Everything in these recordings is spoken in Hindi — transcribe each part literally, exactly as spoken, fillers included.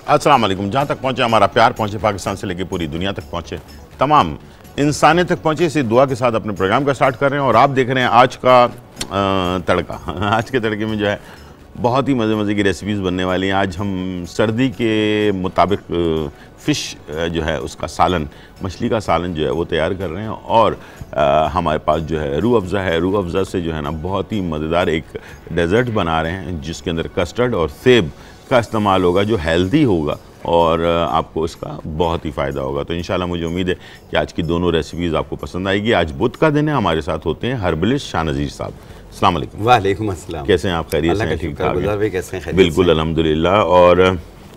अस्सलाम वालेकुम। जहाँ तक पहुँचे हमारा प्यार, पहुँचे पाकिस्तान से लेकर पूरी दुनिया तक पहुँचे, तमाम इंसानियत तक पहुँचे, इसी दुआ के साथ अपने प्रोग्राम का स्टार्ट कर रहे हैं। और आप देख रहे हैं आज का तड़का। आज के तड़के में जो है बहुत ही मज़े मज़े की रेसिपीज़ बनने वाली हैं। आज हम सर्दी के मुताबिक फ़िश जो है उसका सालन, मछली का सालन जो है वो तैयार कर रहे हैं। और आ, हमारे पास जो है रूह अफ़ज़ा है। रूह अफ़ज़ा से जो है ना बहुत ही मज़ेदार एक डेज़र्ट बना रहे हैं जिसके अंदर कस्टर्ड और सेब का इस्तेमाल होगा, जो हेल्दी होगा और आपको इसका बहुत ही फ़ायदा होगा। तो इंशाल्लाह मुझे उम्मीद है कि आज की दोनों रेसिपीज़ आपको पसंद आएगी। आज बुध का दिन है, हमारे साथ होते हैं हर्बलिस्ट शाहनज़ीर साहब। अस्सलाम वालेकुम। वालेकुम अस्सलाम। कैसे हैं आप? खैरियत से? ठीक ठाक है? कैसे हैं? बिल्कुल अल्हम्दुलिल्लाह। और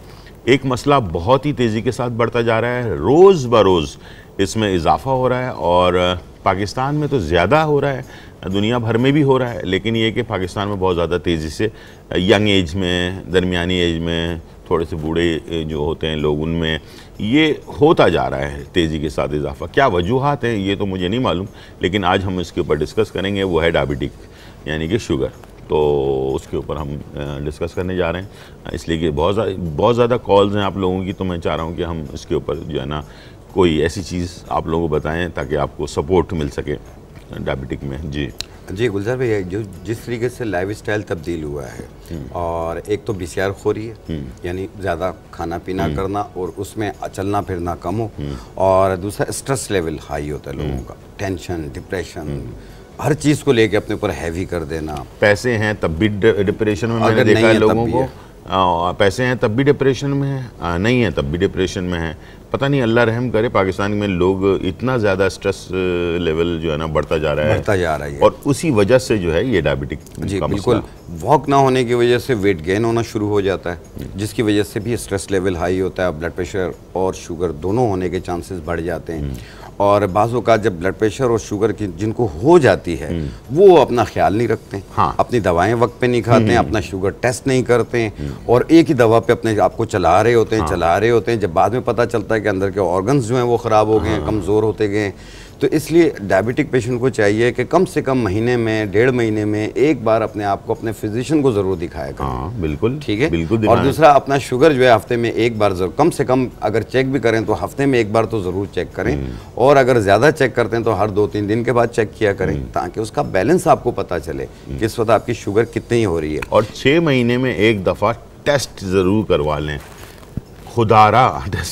एक मसला बहुत ही तेज़ी के साथ बढ़ता जा रहा है, रोज़ ब रोज़ इसमें इजाफा हो रहा है और पाकिस्तान में तो ज़्यादा हो रहा है, दुनिया भर में भी हो रहा है, लेकिन ये कि पाकिस्तान में बहुत ज़्यादा तेज़ी से यंग एज में, दरमियानी एज में, थोड़े से बूढ़े जो होते हैं लोग, उनमें ये होता जा रहा है तेज़ी के साथ इजाफा। क्या वजूहात हैं ये तो मुझे नहीं मालूम, लेकिन आज हम इसके ऊपर डिस्कस करेंगे। वो है डायबिटिक यानी कि शुगर। तो उसके ऊपर हम डिस्कस करने जा रहे हैं, इसलिए कि बहुत ज़्यादा बहुत ज़्यादा कॉल्स हैं आप लोगों की। तो मैं चाह रहा हूँ कि हम इसके ऊपर जो है ना कोई ऐसी चीज़ आप लोगों को बताएं ताकि आपको सपोर्ट मिल सके डायबिटिक में। जी जी गुलजार भैया, जो जिस तरीके से लाइफ स्टाइल तब्दील हुआ है, और एक तो बीसीआर खोरी है, यानी ज़्यादा खाना पीना करना और उसमें चलना फिरना कम हो, और दूसरा स्ट्रेस लेवल हाई होता है लोगों का, टेंशन, डिप्रेशन, हर चीज़ को लेके अपने ऊपर हैवी कर देना। पैसे हैं तब भी डिप्रेशन में, मैंने देखा है लोगों को। आ, पैसे हैं तब भी डिप्रेशन में है, नहीं है तब भी डिप्रेशन में है। पता नहीं, अल्लाह रहम करे, पाकिस्तान में लोग इतना ज़्यादा स्ट्रेस लेवल जो है ना बढ़ता जा रहा है बढ़ता जा रहा है और उसी वजह से जो है ये डायबिटिक जी बिल्कुल, वॉक ना होने की वजह से वेट गेन होना शुरू हो जाता है, जिसकी वजह से भी स्ट्रेस लेवल हाई होता है, ब्लड प्रेशर और शुगर दोनों होने के चांसेस बढ़ जाते हैं। और बाज़ औक़ात जब ब्लड प्रेशर और शुगर की जिनको हो जाती है वो अपना ख्याल नहीं रखते, हाँ। अपनी दवाएं वक्त पे नहीं खाते हैं, अपना शुगर टेस्ट नहीं करते हैं, और एक ही दवा पे अपने आप को चला रहे होते हैं, हाँ। चला रहे होते हैं। जब बाद में पता चलता है कि अंदर के ऑर्गन्स जो हैं वो ख़राब हो गए हैं, हाँ। कमज़ोर होते गए। तो इसलिए डायबिटिक पेशेंट को चाहिए कि कम से कम महीने में, डेढ़ महीने में एक बार अपने आप को अपने फिजिशियन को ज़रूर दिखाया करें। हाँ, बिल्कुल ठीक है, बिल्कुल। और दूसरा अपना शुगर जो है हफ्ते में एक बार जरूर, कम से कम अगर चेक भी करें तो हफ्ते में एक बार तो ज़रूर चेक करें, और अगर ज़्यादा चेक करते हैं तो हर दो तीन दिन के बाद चेक किया करें, ताकि उसका बैलेंस आपको पता चले कि इस वक्त आपकी शुगर कितनी हो रही है। और छः महीने में एक दफ़ा टेस्ट ज़रूर करवा लें, खुदारा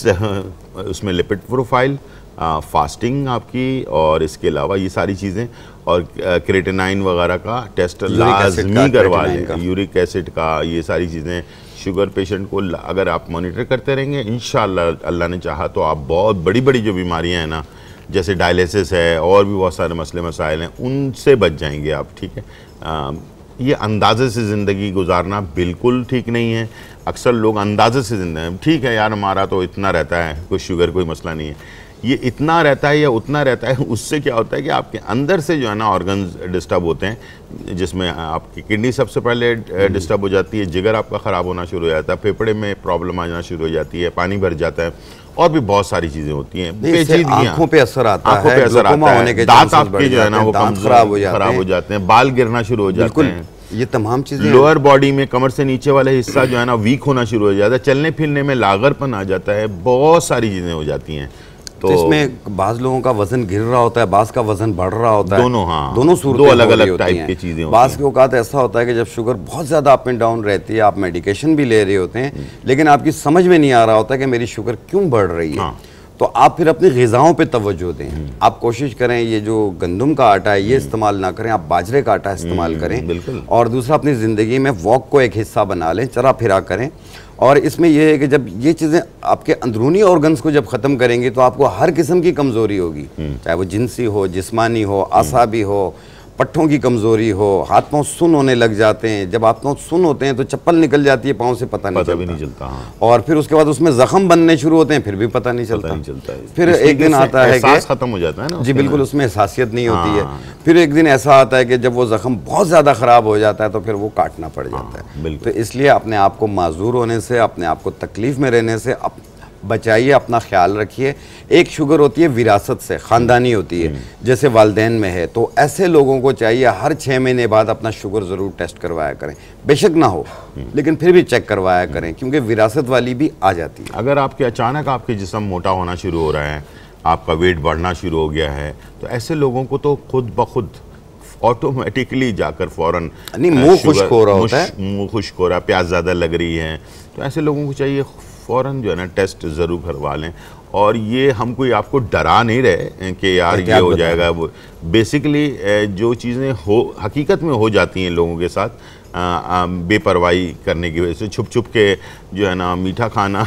टेस्ट, उसमें लिपिड प्रोफाइल, आ, फास्टिंग आपकी, और इसके अलावा ये सारी चीज़ें, और क्रेटिनाइन वगैरह का टेस्ट लाजमी करवा लें, यूरिक एसिड का, ये सारी चीज़ें। शुगर पेशेंट को अगर आप मॉनिटर करते रहेंगे, इंशाल्लाह अल्लाह ने चाहा तो आप बहुत बड़ी बड़ी जो बीमारियां हैं ना, जैसे डायलिसिस है और भी बहुत सारे मसले मसाइल हैं, उनसे बच जाएंगे आप। ठीक है, आ, ये अंदाजे से ज़िंदगी गुजारना बिल्कुल ठीक नहीं है। अक्सर लोग अंदाजे से ज़िंदगी, ठीक है यार हमारा तो इतना रहता है, कोई शुगर कोई मसला नहीं है, ये इतना रहता है या उतना रहता है, उससे क्या होता है कि आपके अंदर से जो है ना ऑर्गन्स डिस्टर्ब होते हैं, जिसमें आपकी किडनी सबसे पहले डिस्टर्ब हो जाती है, जिगर आपका ख़राब होना शुरू हो जाता है, फेफड़े में प्रॉब्लम आना शुरू हो जाती है, पानी भर जाता है, और भी बहुत सारी चीज़ें होती हैं। आँखों पे असर आता है, आँखों पे असर आता है, दांत आपके जो है ना वो खराब हो खराब हो जाते हैं, बाल गिरना शुरू हो जाते हैं, ये तमाम चीज़ें। लोअर बॉडी में कमर से नीचे वाला हिस्सा जो है ना वीक होना शुरू हो जाता है, चलने फिरने में लागरपन आ जाता है, बहुत सारी चीज़ें हो जाती हैं। तो, तो इसमें बाज़ लोगों का वजन गिर रहा होता है, बाज़ का वजन बढ़ रहा होता है, दोनों, हाँ, दोनों दो अलग अलग टाइप की चीज़ें। बाज़ के औकात ऐसा होता है कि जब शुगर बहुत ज़्यादा अप एंड डाउन रहती है, आप मेडिकेशन भी ले रहे होते हैं, लेकिन आपकी समझ में नहीं आ रहा होता कि मेरी शुगर क्यों बढ़ रही है, हाँ। तो आप फिर अपनी ग़िज़ाओं पे तवज्जो दें। आप कोशिश करें ये जो गंदम का आटा है ये इस्तेमाल ना करें, आप बाजरे का आटा इस्तेमाल करें। बिल्कुल। और दूसरा, अपनी ज़िंदगी में वॉक को एक हिस्सा बना लें, चला फिरा करें। और इसमें यह है कि जब ये चीज़ें आपके अंदरूनी ऑर्गन्स को जब ख़त्म करेंगी तो आपको हर किस्म की कमज़ोरी होगी, चाहे वो जिनसी हो, जिस्मानी हो, आसाबी हो, पट्ठों की कमज़ोरी हो, हाथ पाँव सुन होने लग जाते हैं। जब हाथ पाँव सुन होते हैं तो चप्पल निकल जाती है पाँव से, पता नहीं पता चलता, भी नहीं चलता हाँ। और फिर उसके बाद उसमें जख्म बनने शुरू होते हैं, फिर भी पता नहीं चलता, पता नहीं चलता है। फिर एक दिन आता है कि खत्म हो जाता है ना, जी बिल्कुल, उसमें एहसासियत नहीं होती है। फिर एक दिन ऐसा आता है कि जब वो जख्म बहुत ज़्यादा ख़राब हो जाता है तो फिर वो काटना पड़ जाता है। तो इसलिए अपने आप को माजूर होने से, अपने आप को तकलीफ़ में रहने से बचाइए, अपना ख्याल रखिए। एक शुगर होती है विरासत से, ख़ानदानी होती है, जैसे वालदैन में है, तो ऐसे लोगों को चाहिए हर छः महीने बाद अपना शुगर ज़रूर टेस्ट करवाया करें। बेशक ना हो लेकिन फिर भी चेक करवाया करें, क्योंकि विरासत वाली भी आ जाती है। अगर आपके अचानक आपके जिस्म मोटा होना शुरू हो रहा है, आपका वेट बढ़ना शुरू हो गया है, तो ऐसे लोगों को तो खुद ब खुद ऑटोमेटिकली जाकर फौरन नहीं, मुंह खुश्क हो रहा होता है, मुंह खुश्क हो रहा है, प्यास ज़्यादा लग रही है, तो ऐसे लोगों को चाहिए फ़ौरन जो है ना टेस्ट ज़रूर करवा लें। और ये हम कोई आपको डरा नहीं रहे कि यार ये हो जाएगा, वो बेसिकली जो चीज़ें हो हकीकत में हो जाती हैं लोगों के साथ बेपरवाही करने की वजह से, छुप छुप के जो है ना मीठा खाना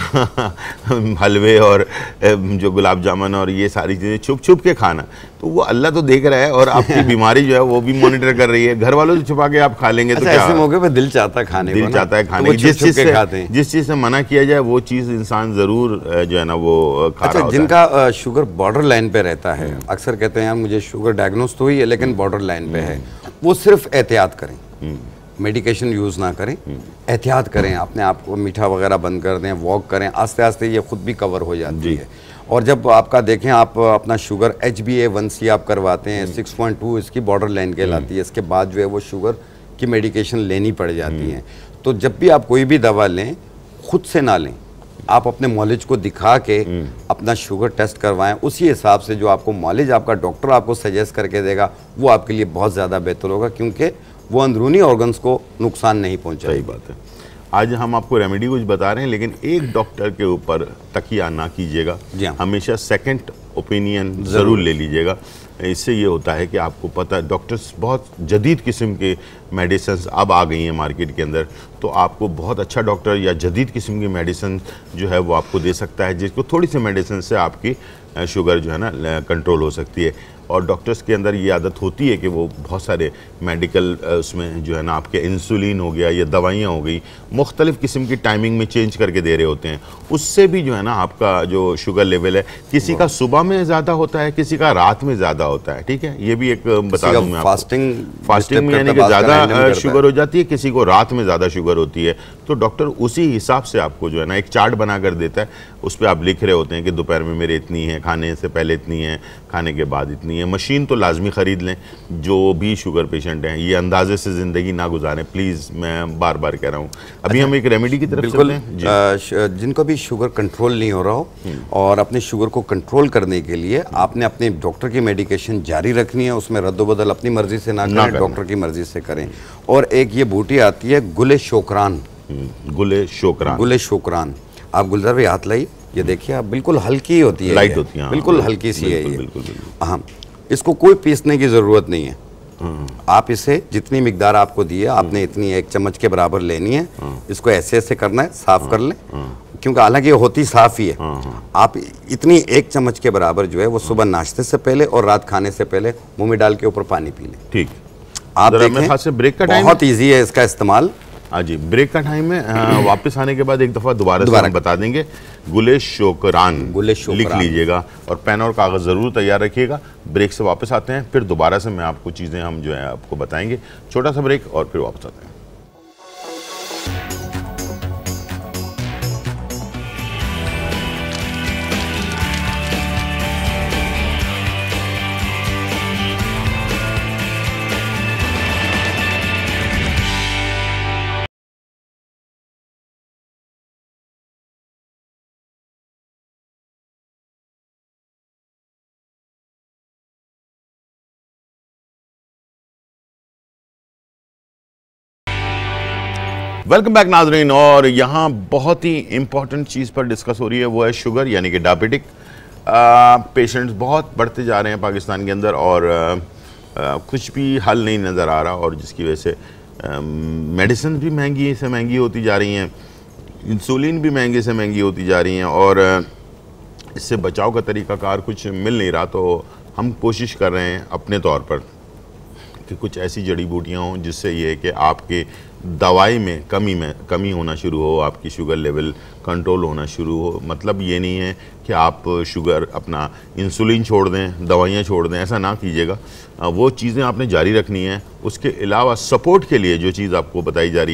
हलवे और जो गुलाब जामुन और ये सारी चीज़ें छुप छुप के खाना, तो वो अल्लाह तो देख रहा है और आपकी बीमारी जो है वो भी मॉनिटर कर रही है। घर वालों से छुपा के आप खा लेंगे तो क्या, ऐसे मौके पे दिल चाहता है खाने दिल चाहता है खाने, जिस चीज़ से जिस चीज़ से मना किया जाए वो चीज़ इंसान ज़रूर जो है ना वो खा रहा होता है। जिनका शुगर बॉर्डर लाइन पे रहता है, अक्सर कहते हैं यार मुझे शुगर डायग्नोस तो हुई है लेकिन बॉर्डर लाइन पे है, वो सिर्फ एहतियात करें, मेडिकेशन यूज़ ना करें, एहतियात करें, अपने आप को मीठा वगैरह बंद कर दें, वॉक करें, आस्ते आस्ते ये खुद भी कवर हो जाती है। और जब आपका देखें आप अपना sugar H B A one C आप करवाते हैं, सिक्स पॉइंट टू इसकी बॉर्डर लाइन कहलाती है, इसके बाद जो है वो शुगर की मेडिकेशन लेनी पड़ जाती है। तो जब भी आप कोई भी दवा लें खुद से ना लें, आप अपने मॉलेज को दिखा के अपना शुगर टेस्ट करवाएं, उसी हिसाब से जो आपको मॉलेज आपका डॉक्टर आपको सजेस्ट करके देगा वो आपके लिए बहुत ज़्यादा बेहतर होगा, क्योंकि वो अंदरूनी ऑर्गन्स को नुकसान नहीं पहुंचाएगी। सही बात है। आज हम आपको रेमेडी कुछ बता रहे हैं, लेकिन एक डॉक्टर के ऊपर तकिया ना कीजिएगा, हमेशा सेकंड ओपिनियन ज़रूर ले लीजिएगा। इससे ये होता है कि आपको पता है डॉक्टर्स बहुत जदीद किस्म के मेडिसिन अब आ गई हैं मार्केट के अंदर, तो आपको बहुत अच्छा डॉक्टर या जदीद किस्म की मेडिसिन जो है वो आपको दे सकता है, जिसको थोड़ी सी मेडिसिन से आपकी शुगर जो है ना कंट्रोल हो सकती है। और डॉक्टर्स के अंदर ये आदत होती है कि वो बहुत सारे मेडिकल उसमें जो है ना आपके इंसुलिन हो गया या दवाइयाँ हो गई मुख्तलिफ़ किस्म की टाइमिंग में चेंज करके दे रहे होते हैं, उससे भी जो है ना आपका जो शुगर लेवल है किसी का सुबह में ज़्यादा होता है, किसी का रात में ज़्यादा होता है। ठीक है, ये भी एक बता दूँ मैं आपको। फास्टिंग फास्टिंग में यानी कि ज़्यादा शुगर हो जाती है, किसी को रात में ज़्यादा शुगर होती है, तो डॉक्टर उसी हिसाब से आपको जो है ना एक चार्ट बना कर देता है, उस पर आप लिख रहे होते हैं कि दोपहर में मेरे इतनी है, खाने से पहले इतनी है, खाने के बाद इतनी है। मशीन तो लाजमी ख़रीद लें, जो भी शुगर पेशेंट हैं, ये अंदाजे से ज़िंदगी ना गुजारें प्लीज़, मैं बार बार कह रहा हूँ। अभी हम एक रेमेडी की तरफ चलते हैं। जिनको भी शुगर कंट्रोल नहीं हो रहा हो और अपने शुगर को कंट्रोल करने के लिए आपने अपने डॉक्टर की मेडिकेशन जारी रखनी है, उसमें रद्दोबदल अपनी मर्जी से ना करें, डॉक्टर की मर्जी से करें। और एक ये बूटी आती है गुले शोकरान, गुले शोकरान, गुले शोकरान आप गुलजार भाई हाथ लाइए, ये देखिए आप, बिल्कुल हल्की होती है, लाइट होती है, बिल्कुल हल्की सी है ये। हाँ, इसको कोई पीसने की ज़रूरत नहीं है, आप इसे जितनी मिकदार आपको दी है आपने इतनी एक चम्मच के बराबर लेनी है, इसको ऐसे ऐसे करना है, साफ कर लें, क्योंकि हालांकि ये होती साफ ही है। आप इतनी एक चम्मच के बराबर जो है वो सुबह नाश्ते से पहले और रात खाने से पहले मुंह में डाल के ऊपर पानी पी लें। ठीक, आप देखें ब्रेक का टाइम बहुत ईजी है इसका इस्तेमाल। हाँ जी, ब्रेक का टाइम है, वापस आने के बाद एक दफ़ा दोबारा से बता देंगे। गुले शोकरान, गुले शोकरान लिख लीजिएगा और पेन और कागज़ ज़रूर तैयार रखिएगा। ब्रेक से वापस आते हैं, फिर दोबारा से मैं आपको चीज़ें हम जो है आपको बताएंगे। छोटा सा ब्रेक और फिर वापस आते हैं। वेलकम बैक नाजरीन, और यहाँ बहुत ही इम्पॉर्टेंट चीज़ पर डिस्कस हो रही है, वो है शुगर यानी कि डायबिटिक पेशेंट्स बहुत बढ़ते जा रहे हैं पाकिस्तान के अंदर और आ, आ, कुछ भी हल नहीं नज़र आ रहा, और जिसकी वजह से मेडिसिन भी महंगी से महंगी होती जा रही हैं, इंसुलिन भी महंगे से महंगी होती जा रही हैं, और आ, इससे बचाव का तरीक़ाकार कुछ मिल नहीं रहा। तो हम कोशिश कर रहे हैं अपने तौर पर कि कुछ ऐसी जड़ी बूटियाँ हों जिससे ये कि आपके दवाई में कमी में कमी होना शुरू हो, आपकी शुगर लेवल कंट्रोल होना शुरू हो। मतलब ये नहीं है कि आप शुगर अपना इंसुलिन छोड़ दें, दवाइयाँ छोड़ दें, ऐसा ना कीजिएगा। वो चीज़ें आपने जारी रखनी है। उसके अलावा सपोर्ट के लिए जो चीज़ आपको बताई जा रही है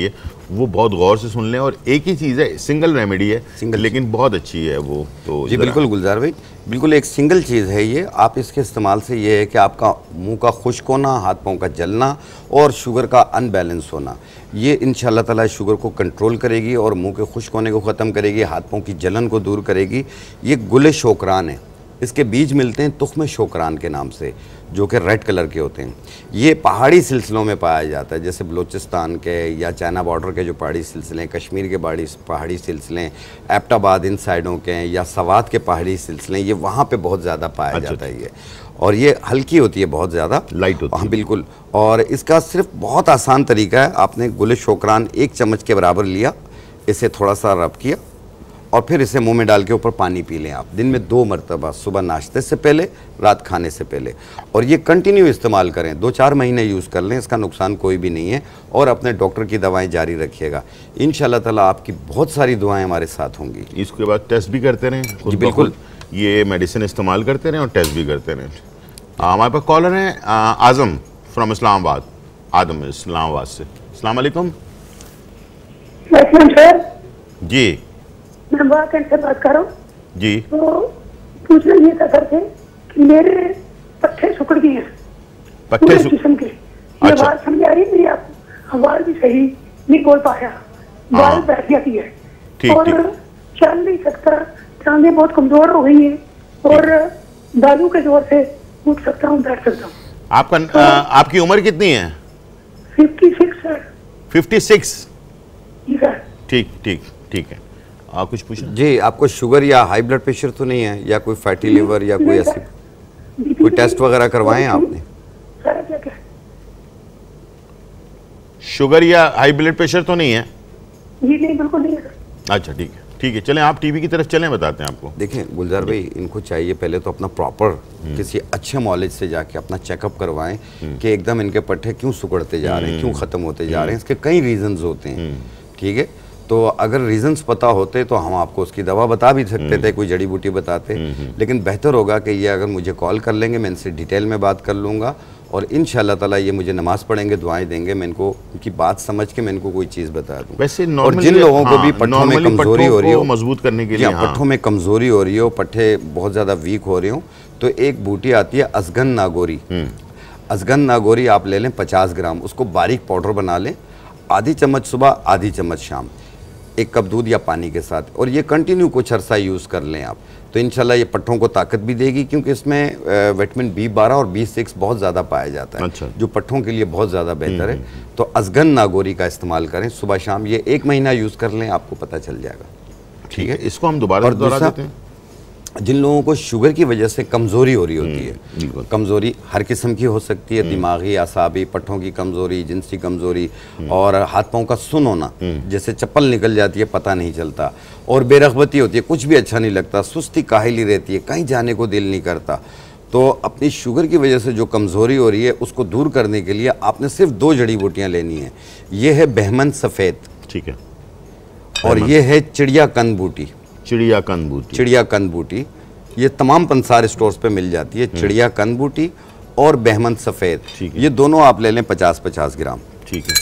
वो बहुत गौर से सुन लें। और एक ही चीज़ है, सिंगल रेमेडी है, सिंगल, लेकिन बहुत अच्छी है वो। तो जी बिल्कुल गुलजार भाई, बिल्कुल एक सिंगल चीज़ है ये। आप इसके इस्तेमाल से ये है कि आपका मुंह का खुश्क होना, हाथ पाँव का जलना और शुगर का अनबैलेंस होना, ये इंशाल्लाह ताला शुगर को कंट्रोल करेगी और मुंह के खुश्क होने को ख़त्म करेगी, हाथ पाँव की जलन को दूर करेगी। ये गुले शोकरान है, इसके बीज मिलते हैं तुख्म शोकरान के नाम से, जो कि रेड कलर के होते हैं। ये पहाड़ी सिलसिलों में पाया जाता है, जैसे बलूचिस्तान के या चाइना बॉर्डर के जो पहाड़ी सिलसिले हैं, कश्मीर के पहाड़ी पहाड़ी सिलसिले, एबटाबाद इन साइडों के हैं, या सवात के पहाड़ी सिलसिले, ये वहाँ पे बहुत ज़्यादा पाया अच्छा जाता है ये। और ये हल्की होती है, बहुत ज़्यादा लाइट होती है। हाँ बिल्कुल। और इसका सिर्फ बहुत आसान तरीका है, आपने गुले शोकरान एक चम्मच के बराबर लिया, इसे थोड़ा सा रब किया और फिर इसे मुंह में डाल के ऊपर पानी पी लें आप, दिन में दो मरतबा, सुबह नाश्ते से पहले, रात खाने से पहले। और ये कंटिन्यू इस्तेमाल करें, दो चार महीने यूज़ कर लें, इसका नुकसान कोई भी नहीं है। और अपने डॉक्टर की दवाएं जारी रखिएगा, इंशाल्लाह ताला आपकी बहुत सारी दुआएं हमारे साथ होंगी। इसके बाद टेस्ट भी करते रहें जी बिल्कुल, ये मेडिसिन इस्तेमाल करते रहें और टेस्ट भी करते रहें। हमारे पास कॉलर हैं आज़म फ्रॉम इस्लामाबाद। आदम इस्लामाबाद से। अस्सलाम वालेकुम। सर जी मैं बात से बात कर रहा हूँ जी। तो पूछना ये था सर से कि मेरे पट्टे सुकड़ गए हैं, पट्टे सु... किस्म के। ये अच्छा। बात समझ आ रही नहीं आपको? आवाज भी सही नहीं बोल पाया, बात बैठ जाती है ठीक, और ठीक। चल नहीं सकता, टांगे बहुत कमजोर हो गई है और बालू के जोर से उठ सकता हूँ, बैठ सकता हूँ। आपका तो, आ, आपकी उम्र कितनी है? Fifty six sir. Fifty six जी सर। ठीक ठीक ठीक है। आप कुछ पूछना जी? आपको शुगर या हाई ब्लड प्रेशर तो नहीं है, या कोई फैटी लिवर या कोई ऐसी कोई टेस्ट वगैरह करवाए हैं आपने? सर क्या क्या शुगर या हाई ब्लड प्रेशर तो नहीं है? जी नहीं, बिल्कुल नहीं है सर। अच्छा ठीक है ठीक है, चलें आप टीवी की तरफ चलें, बताते हैं आपको। देखें गुलजार भाई, इनको चाहिए पहले तो अपना प्रॉपर किसी अच्छे मॉलेज से जाके अपना चेकअप करवाएं कि एकदम इनके पट्टे क्यों सुकड़ते जा रहे हैं, क्यों ख़त्म होते जा रहे हैं। इसके कई रीजंस होते हैं, ठीक है। तो अगर रीजंस पता होते तो हम आपको उसकी दवा बता भी सकते थे, कोई जड़ी बूटी बताते, लेकिन बेहतर होगा कि ये अगर मुझे कॉल कर लेंगे, मैं इनसे डिटेल में बात कर लूँगा और इंशाल्लाह ताला ये मुझे नमाज पढ़ेंगे, दुआएं देंगे, मैं इनको उनकी बात समझ के मैं इनको कोई चीज़ बता दूँ। वैसे और जिन लोगों को भी पट्टों में कमजोरी हो रही हो, मजबूत करने के लिए, पट्टों में कमजोरी हो रही हो, पट्टे बहुत ज़्यादा वीक हो रहे हो, तो एक बूटी आती है अजगन नागोरी। अजगन नागोरी आप ले लें पचास ग्राम, उसको बारीक पाउडर बना लें, आधी चम्मच सुबह, आधी चम्मच शाम, एक कप दूध या पानी के साथ, और ये कंटिन्यू कुछ अरसा यूज़ कर लें आप, तो इंशाल्लाह ये पट्टों को ताकत भी देगी, क्योंकि इसमें विटामिन बी बारह और बी सिक्स बहुत ज़्यादा पाया जाता है। अच्छा। जो पट्टों के लिए बहुत ज़्यादा बेहतर है। तो अजगन नागोरी का इस्तेमाल करें सुबह शाम, ये एक महीना यूज़ कर लें, आपको पता चल जाएगा। ठीक है, इसको हम दोबारा दोहरा देते हैं। जिन लोगों को शुगर की वजह से कमज़ोरी हो रही होती है, कमज़ोरी हर किस्म की हो सकती है, दिमागी, आसाबी, पट्टों की कमज़ोरी, जिनसी कमज़ोरी और हाथ पाँव का सुन होना, जैसे चप्पल निकल जाती है पता नहीं चलता, और बेरगबती होती है, कुछ भी अच्छा नहीं लगता, सुस्ती काहिली रहती है, कहीं जाने को दिल नहीं करता। तो अपनी शुगर की वजह से जो कमज़ोरी हो रही है उसको दूर करने के लिए आपने सिर्फ दो जड़ी बूटियाँ लेनी है। ये है बहमन सफ़ेद, ठीक है, और ये है चिड़िया कंद बूटी। चिड़िया कंद बूटी, चिड़िया कंद बूटी ये तमाम पंसार स्टोर्स पे मिल जाती है। चिड़िया कंद बूटी और बहमन सफ़ेद, ये दोनों आप ले लें पचास पचास ग्राम। ठीक है।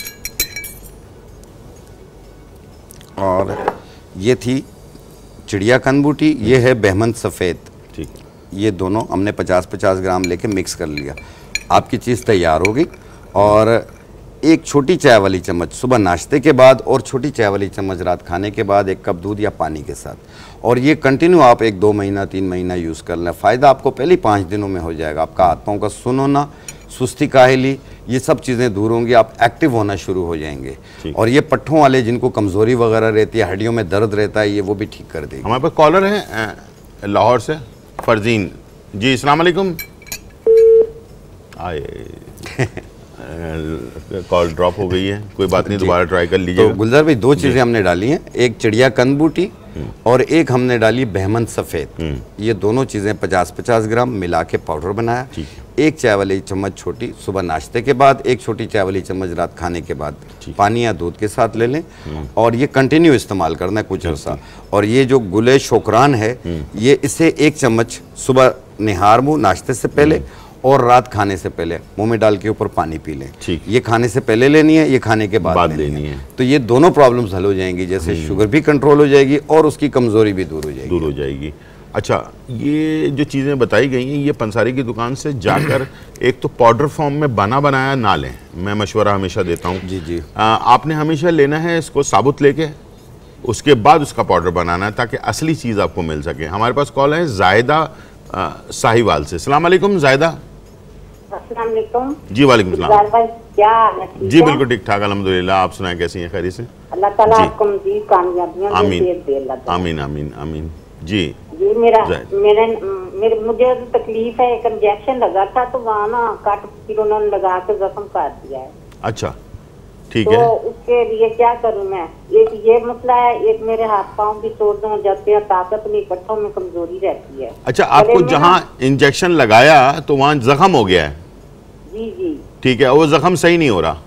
और ये थी चिड़िया कंद बूटी, ये है बहमन सफ़ेद, ठीक है। ये दोनों हमने पचास पचास ग्राम लेके मिक्स कर लिया, आपकी चीज़ तैयार हो गई। और एक छोटी चाय वाली चम्मच सुबह नाश्ते के बाद और छोटी चाय वाली चम्मच रात खाने के बाद, एक कप दूध या पानी के साथ, और ये कंटिन्यू आप एक दो महीना तीन महीना यूज़ कर लें। फ़ायदा आपको पहले पाँच दिनों में हो जाएगा। आपका हाथ पाँव का सुन होना, सुस्ती काहिली, ये सब चीज़ें दूर होंगी, आप एक्टिव होना शुरू हो जाएंगे। और ये पट्ठों वाले जिनको कमज़ोरी वगैरह रहती है, हड्डियों में दर्द रहता है, ये वो भी ठीक कर देगी। हमारे पास कॉलर है लाहौर से, फरजीन जी। अस्सलाम वालेकुम। आए कॉल ड्रॉप हो गई है, कोई बात नहीं, दोबारा ट्राई कर लीजिए। तो गुलजार भाई दो चीज़ें हमने डाली हैं, एक चिड़िया कंद बूटी और एक हमने डाली बहमन सफ़ेद। ये दोनों चीज़ें पचास पचास ग्राम मिला के पाउडर बनाया। एक चाय वाली चम्मच छोटी सुबह नाश्ते के बाद, एक छोटी चाय वाली चम्मच रात खाने के बाद, पानी या दूध के साथ ले लें, और ये कंटिन्यू इस्तेमाल करना है कुछ अर्सा। और ये जो गुले शोकरान है, ये इसे एक चम्मच सुबह निहार मुँह नाश्ते से पहले और रात खाने से पहले मुंह में डाल के ऊपर पानी पी लें। ठीक। ये खाने से पहले लेनी है, ये खाने के बाद, बाद लेनी, लेनी है।, है। तो ये दोनों प्रॉब्लम्स हल हो जाएंगी, जैसे शुगर भी कंट्रोल हो जाएगी और उसकी कमजोरी भी दूर हो जाएगी। दूर हो जाएगी। अच्छा, ये जो चीज़ें बताई गई हैं ये पंसारी की दुकान से जाकर एक तो पाउडर फॉर्म में बना बनाया ना लें, मैं मशवरा हमेशा देता हूँ। जी जी। आ, आपने हमेशा लेना है इसको साबुत लेके, उसके बाद उसका पाउडर बनाना है ताकि असली चीज़ आपको मिल सके। हमारे पास कॉल है जायदा साहिवाल से। अस्सलाम वालेकुम जायदा। अस्सलाम वालेकुम। जी वालेकुम सलाम। क्या हाल है? जी बिल्कुल ठीक ठाक अल्हम्दुलिल्लाह, आप सुनाएं कैसी हैं? खैरियत से? अल्लाह ताला आपको मज़ीद कामयाबियां दे। आमीन आमीन आमीन आमीन। जी जी मेरा मेरे मेरे मुझे तकलीफ है, एक इंजेक्शन लगा था तो वहाँ ना काट फिर उन्होंने लगा के जख्म काट दिया है। अच्छा ठीक तो है। उसके लिए क्या करूँ मैं? एक ये मसला है, एक मेरे हाथ पाँव भी तोड़ हो जाते हैं, ताकत नहीं, पट्टों में कमजोरी रहती है। अच्छा, आपको जहाँ इंजेक्शन लगाया तो वहाँ जख्म हो गया है? जी जी ठीक है, वो जख्म सही नहीं हो रहा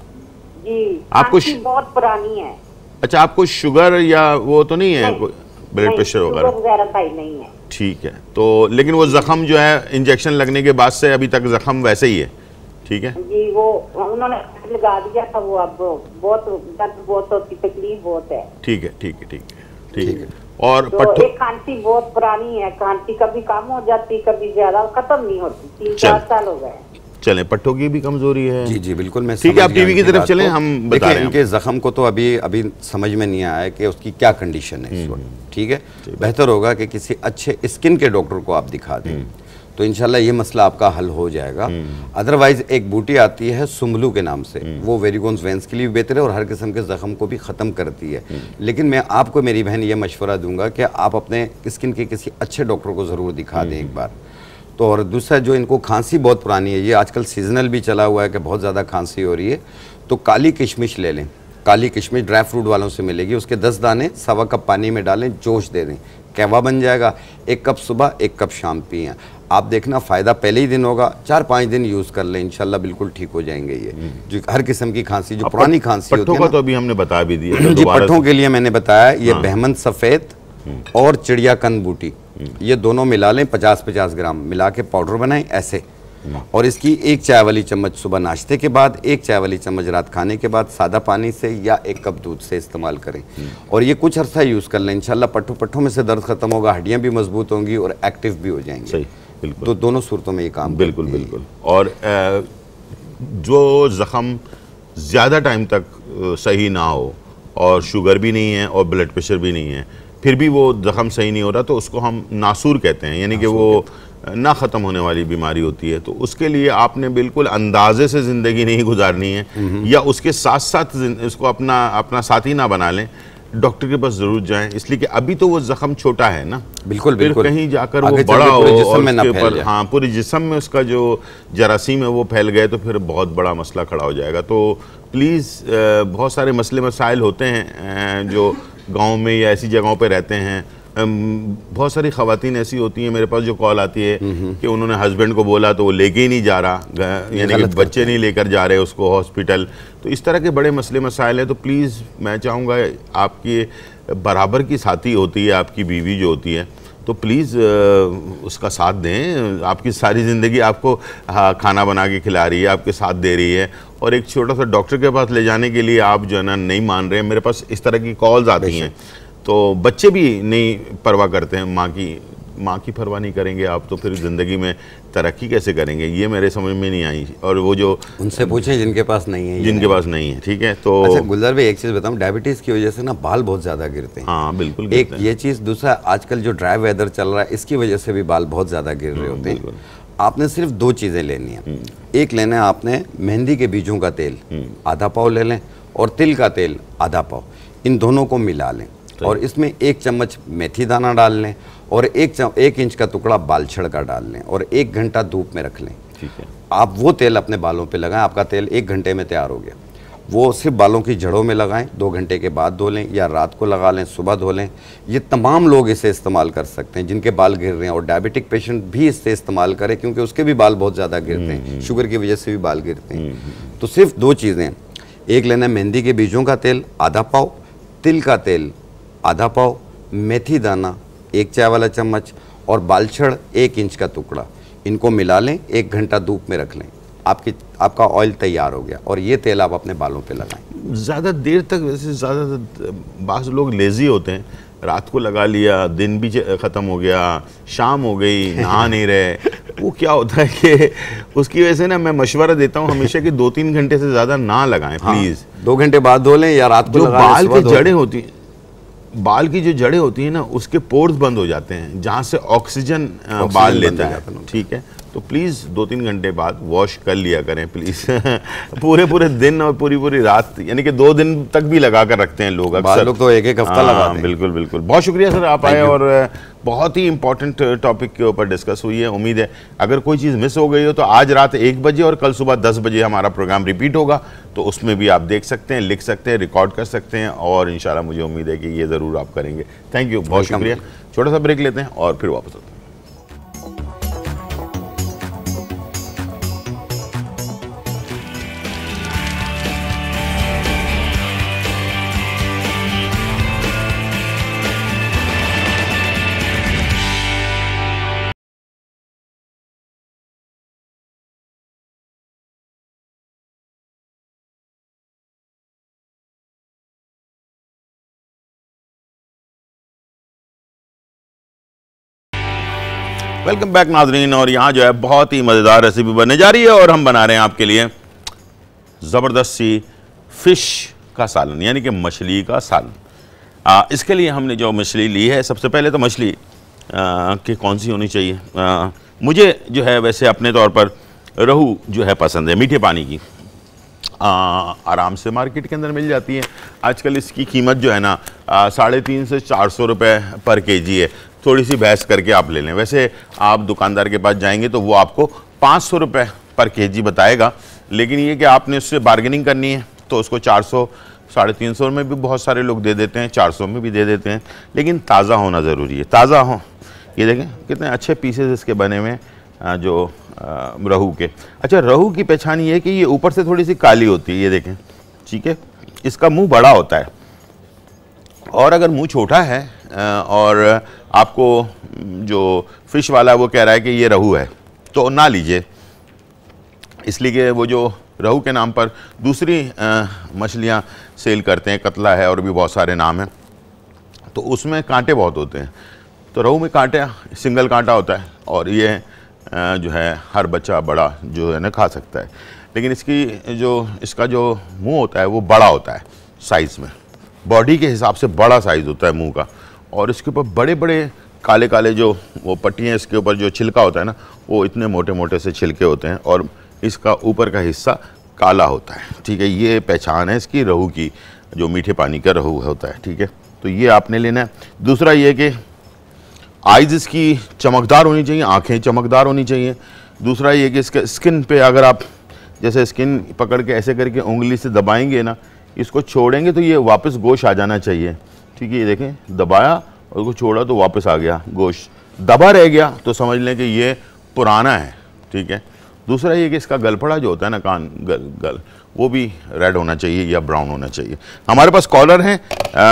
जी। आपको बहुत पुरानी है। अच्छा, आपको शुगर या वो तो नहीं है, ब्लड प्रेशर वगैरह? वगैरह भाई नहीं है। ठीक है, तो लेकिन वो जख्म जो है इंजेक्शन लगने के बाद से अभी तक जख्म वैसे ही है? ठीक है जी, वो उन्होंने लगा दिया था, वो अब बहुत दर्द बहुत होती, तकलीफ बहुत है। ठीक है ठीक है ठीक है ठीक है। और तो पट्टो एक खांसी बहुत पुरानी है, खांसी कभी कम हो जाती, कभी ज्यादा, खत्म नहीं होती, तीन चार साल हो गए। चलें, पट्टों की भी कमजोरी है? जी जी बिल्कुल, मैं ठीक है, आप टीवी की तरफ चलें, हम बता रहे हैं। इनके जख्म को तो अभी अभी समझ में नहीं आया कि उसकी क्या कंडीशन है इस वक्त। ठीक है, बेहतर होगा कि किसी अच्छे स्किन के डॉक्टर को आप दिखा दें, तो इंशाल्लाह ये मसला आपका हल हो जाएगा। अदरवाइज एक बूटी आती है सुम्बलू के नाम से, वो वेरिगोन्स वेंस के लिए भी बेहतर है और हर किस्म के जख्म को भी ख़त्म करती है। लेकिन मैं आपको, मेरी बहन, ये मशवरा दूंगा कि आप अपने स्किन के किसी अच्छे डॉक्टर को ज़रूर दिखा दें एक बार। तो और दूसरा, जो इनको खांसी बहुत पुरानी है, ये आजकल सीजनल भी चला हुआ है कि बहुत ज़्यादा खांसी हो रही है, तो काली किशमिश ले लें। काली किशमिश ड्राई फ्रूट वालों से मिलेगी, उसके दस दाने सवा कप पानी में डालें, जोश दे दें, कहवा बन जाएगा। एक कप सुबह, एक कप शाम पिएं, आप देखना फ़ायदा पहले ही दिन होगा। चार पाँच दिन यूज़ कर लें, इंशाल्लाह बिल्कुल ठीक हो जाएंगे। ये जो हर किस्म की खांसी, जो पुरानी खांसी होती है, पट्टों का तो अभी हमने बता भी दिया जी, पट्टों के लिए मैंने बताया, ये बहमन सफ़ेद और चिड़िया कन बूटी, ये दोनों मिला लें, पचास पचास ग्राम मिला के पाउडर बनाएं ऐसे, और इसकी एक चाय वाली चम्मच सुबह नाश्ते के बाद, एक चाय वाली चम्मच रात खाने के बाद सादा पानी से या एक कप दूध से इस्तेमाल करें। और ये कुछ अर्सा यूज़ कर लें, इंशाल्लाह पट्टों पट्टों में से दर्द खत्म होगा, हड्डियाँ भी मजबूत होंगी और एक्टिव भी हो जाएंगी। सही, बिल्कुल। तो दोनों सूरतों में ये काम बिल्कुल बिल्कुल। और जो ज़ख़म ज़्यादा टाइम तक सही ना हो और शुगर भी नहीं है और ब्लड प्रेशर भी नहीं है, फिर भी वो ज़ख़म सही नहीं हो रहा, तो उसको हम नासूर कहते हैं, यानी कि वो ना ख़त्म होने वाली बीमारी होती है। तो उसके लिए आपने बिल्कुल अंदाजे से ज़िंदगी नहीं गुजारनी है, या उसके साथ साथ इसको अपना अपना साथी ना बना लें, डॉक्टर के पास ज़रूर जाएं, इसलिए कि अभी तो वो ज़ख़म छोटा है ना, बिल्कुल फिर बिल्कुल कहीं जाकर वो बड़ा हो पूरे जिस्म और में ना उसके फैल ऊपर, जाए। हाँ, पूरे जिस्म में उसका जो जरासीम है वो फैल गए तो फिर बहुत बड़ा मसला खड़ा हो जाएगा। तो प्लीज़, बहुत सारे मसले मसाइल होते हैं जो गाँव में या ऐसी जगहों पर रहते हैं। बहुत सारी ख़वातीन ऐसी होती हैं मेरे पास जो कॉल आती है कि उन्होंने हस्बैंड को बोला तो वो लेके ही नहीं जा रहा, यानी कि बच्चे नहीं लेकर जा रहे उसको हॉस्पिटल। तो इस तरह के बड़े मसले मसाइल हैं। तो प्लीज़ मैं चाहूँगा, आपकी बराबर की साथी होती है आपकी बीवी जो होती है, तो प्लीज़ उसका साथ दें। आपकी सारी ज़िंदगी आपको खाना बना के खिला रही है, आपके साथ दे रही है, और एक छोटा सा डॉक्टर के पास ले जाने के लिए आप जो है ना नहीं मान रहे हैं। मेरे पास इस तरह की कॉल्स आती हैं, तो बच्चे भी नहीं परवाह करते हैं, माँ की माँ की परवाह नहीं करेंगे आप, तो फिर ज़िंदगी में तरक्की कैसे करेंगे, ये मेरे समझ में नहीं आई। और वो जो उनसे पूछें जिनके पास नहीं है, जिनके पास नहीं है, ठीक है। तो अच्छा गुलजार भाई, एक चीज़ बताऊँ, डायबिटीज़ की वजह से ना बाल बहुत ज़्यादा गिरते हैं। हाँ बिल्कुल, एक ये चीज़। दूसरा, आजकल जो ड्राई वेदर चल रहा है, इसकी वजह से भी बाल बहुत ज़्यादा गिर रहे होते हैं। आपने सिर्फ दो चीज़ें लेनी है। एक लेना है आपने मेहंदी के बीजों का तेल, आधा पाव ले लें, और तिल का तेल आधा पाव, इन दोनों को मिला लें, और इसमें एक चम्मच मेथी दाना डाल लें, और एक चम, एक इंच का टुकड़ा बालछड़ का डाल लें, और एक घंटा धूप में रख लें। ठीक है, आप वो तेल अपने बालों पे लगाएं, आपका तेल एक घंटे में तैयार हो गया। वो सिर्फ बालों की जड़ों में लगाएं, दो घंटे के बाद धो लें, या रात को लगा लें, सुबह धो लें। ये तमाम लोग इसे इस्तेमाल कर सकते हैं जिनके बाल गिर रहे हैं, और डायबिटिक पेशेंट भी इससे इस्तेमाल करें, क्योंकि उसके भी बाल बहुत ज़्यादा गिरते हैं, शुगर की वजह से भी बाल गिरते हैं। तो सिर्फ दो चीज़ें, एक लेना है मेहंदी के बीजों का तेल आधा पाव, तिल का तेल आधा पाव, मेथी दाना एक चाय वाला चम्मच, और बालछड़ एक इंच का टुकड़ा। इनको मिला लें, एक घंटा धूप में रख लें, आपकी आपका ऑयल तैयार हो गया और ये तेल आप अपने बालों पे लगाएं। ज़्यादा देर तक, वैसे ज़्यादा बाज़ लोग लेज़ी होते हैं, रात को लगा लिया, दिन भी ख़त्म हो गया, शाम हो गई, नहा नहीं रहे। वो क्या होता है कि उसकी वजह से ना मैं मशवरा देता हूँ हमेशा कि दो तीन घंटे से ज़्यादा ना लगाएं प्लीज़। हाँ, दो घंटे बाद धो लें या रात को जो लगा लें। बाल की जड़ें होती हैं, बाल की जो जड़ें होती हैं ना, उसके पोर्स बंद हो जाते हैं जहाँ से ऑक्सीजन बाल लेता है, ठीक है। तो प्लीज़ दो तीन घंटे बाद वॉश कर लिया करें प्लीज़। पूरे पूरे दिन और पूरी पूरी रात, यानी कि दो दिन तक भी लगा कर रखते हैं लोग अक्सर। लोग तो एक एक हफ्ता लगाते हैं। बिल्कुल बिल्कुल, बहुत शुक्रिया सर आप आए और बहुत ही इंपॉर्टेंट टॉपिक के ऊपर डिस्कस हुई है। उम्मीद है अगर कोई चीज़ मिस हो गई हो तो आज रात एक बजे और कल सुबह दस बजे हमारा प्रोग्राम रिपीट होगा, तो उसमें भी आप देख सकते हैं, लिख सकते हैं, रिकॉर्ड कर सकते हैं और इंशाल्लाह मुझे उम्मीद है कि ये ज़रूर आप करेंगे। थैंक यू, बहुत शुक्रिया। छोटा सा ब्रेक लेते हैं और फिर वापस आते हैं। वेलकम बैक नाजरीन, और यहाँ जो है बहुत ही मज़ेदार रेसिपी बनने जा रही है और हम बना रहे हैं आपके लिए ज़बरदस्त सी फ़िश का सालन, यानी कि मछली का सालन। आ, इसके लिए हमने जो मछली ली है, सबसे पहले तो मछली कि कौन सी होनी चाहिए। आ, मुझे जो है वैसे अपने तौर पर रहू जो है पसंद है, मीठे पानी की। आ, आराम से मार्केट के अंदर मिल जाती है। आजकल इसकी कीमत जो है ना साढ़े तीन से चार सौ रुपये पर केजी है। थोड़ी सी बहस करके आप ले लें। वैसे आप दुकानदार के पास जाएंगे तो वो आपको पाँच सौ रुपये पर केजी बताएगा, लेकिन ये कि आपने उससे बार्गेनिंग करनी है तो उसको चार सौ साढ़े तीन सौ में भी बहुत सारे लोग दे देते हैं, चार सौ में भी दे देते हैं, लेकिन ताज़ा होना ज़रूरी है। ताज़ा हो, ये देखें कितने अच्छे पीसेस इसके बने हुए हैं जो रहू के। अच्छा, रहू की पहचान ये है कि ये ऊपर से थोड़ी सी काली होती है, ये देखें, ठीक है। इसका मुंह बड़ा होता है, और अगर मुंह छोटा है और आपको जो फ़िश वाला है वो कह रहा है कि ये रहू है, तो ना लीजिए, इसलिए कि वो जो रहू के नाम पर दूसरी मछलियाँ सेल करते हैं, कतला है और भी बहुत सारे नाम हैं, तो उसमें कांटे बहुत होते हैं। तो रहू में कांटे सिंगल कांटा होता है और ये जो है हर बच्चा बड़ा जो है ना खा सकता है, लेकिन इसकी जो इसका जो मुंह होता है वो बड़ा होता है साइज़ में, बॉडी के हिसाब से बड़ा साइज़ होता है मुंह का, और इसके ऊपर बड़े बड़े काले काले जो वो पट्टियाँ, इसके ऊपर जो छिलका होता है ना, वो इतने मोटे मोटे से छिलके होते हैं और इसका ऊपर का हिस्सा काला होता है, ठीक है। ये पहचान है इसकी रहू की, जो मीठे पानी का रहू होता है, ठीक है। तो ये आपने लेना है। दूसरा ये कि आइज़ इसकी चमकदार होनी चाहिए, आँखें चमकदार होनी चाहिए। दूसरा ये कि इसके स्किन पे अगर आप जैसे स्किन पकड़ के ऐसे करके उंगली से दबाएंगे ना, इसको छोड़ेंगे तो ये वापस गोश्त आ जाना चाहिए, ठीक है। ये देखें, दबाया और उसको छोड़ा तो वापस आ गया गोश्त, दबा रह गया तो समझ लें कि ये पुराना है, ठीक है। दूसरा ये कि इसका गलफड़ा जो होता है ना, कान गल गल वो भी रेड होना चाहिए या ब्राउन होना चाहिए। हमारे पास कॉलर हैं,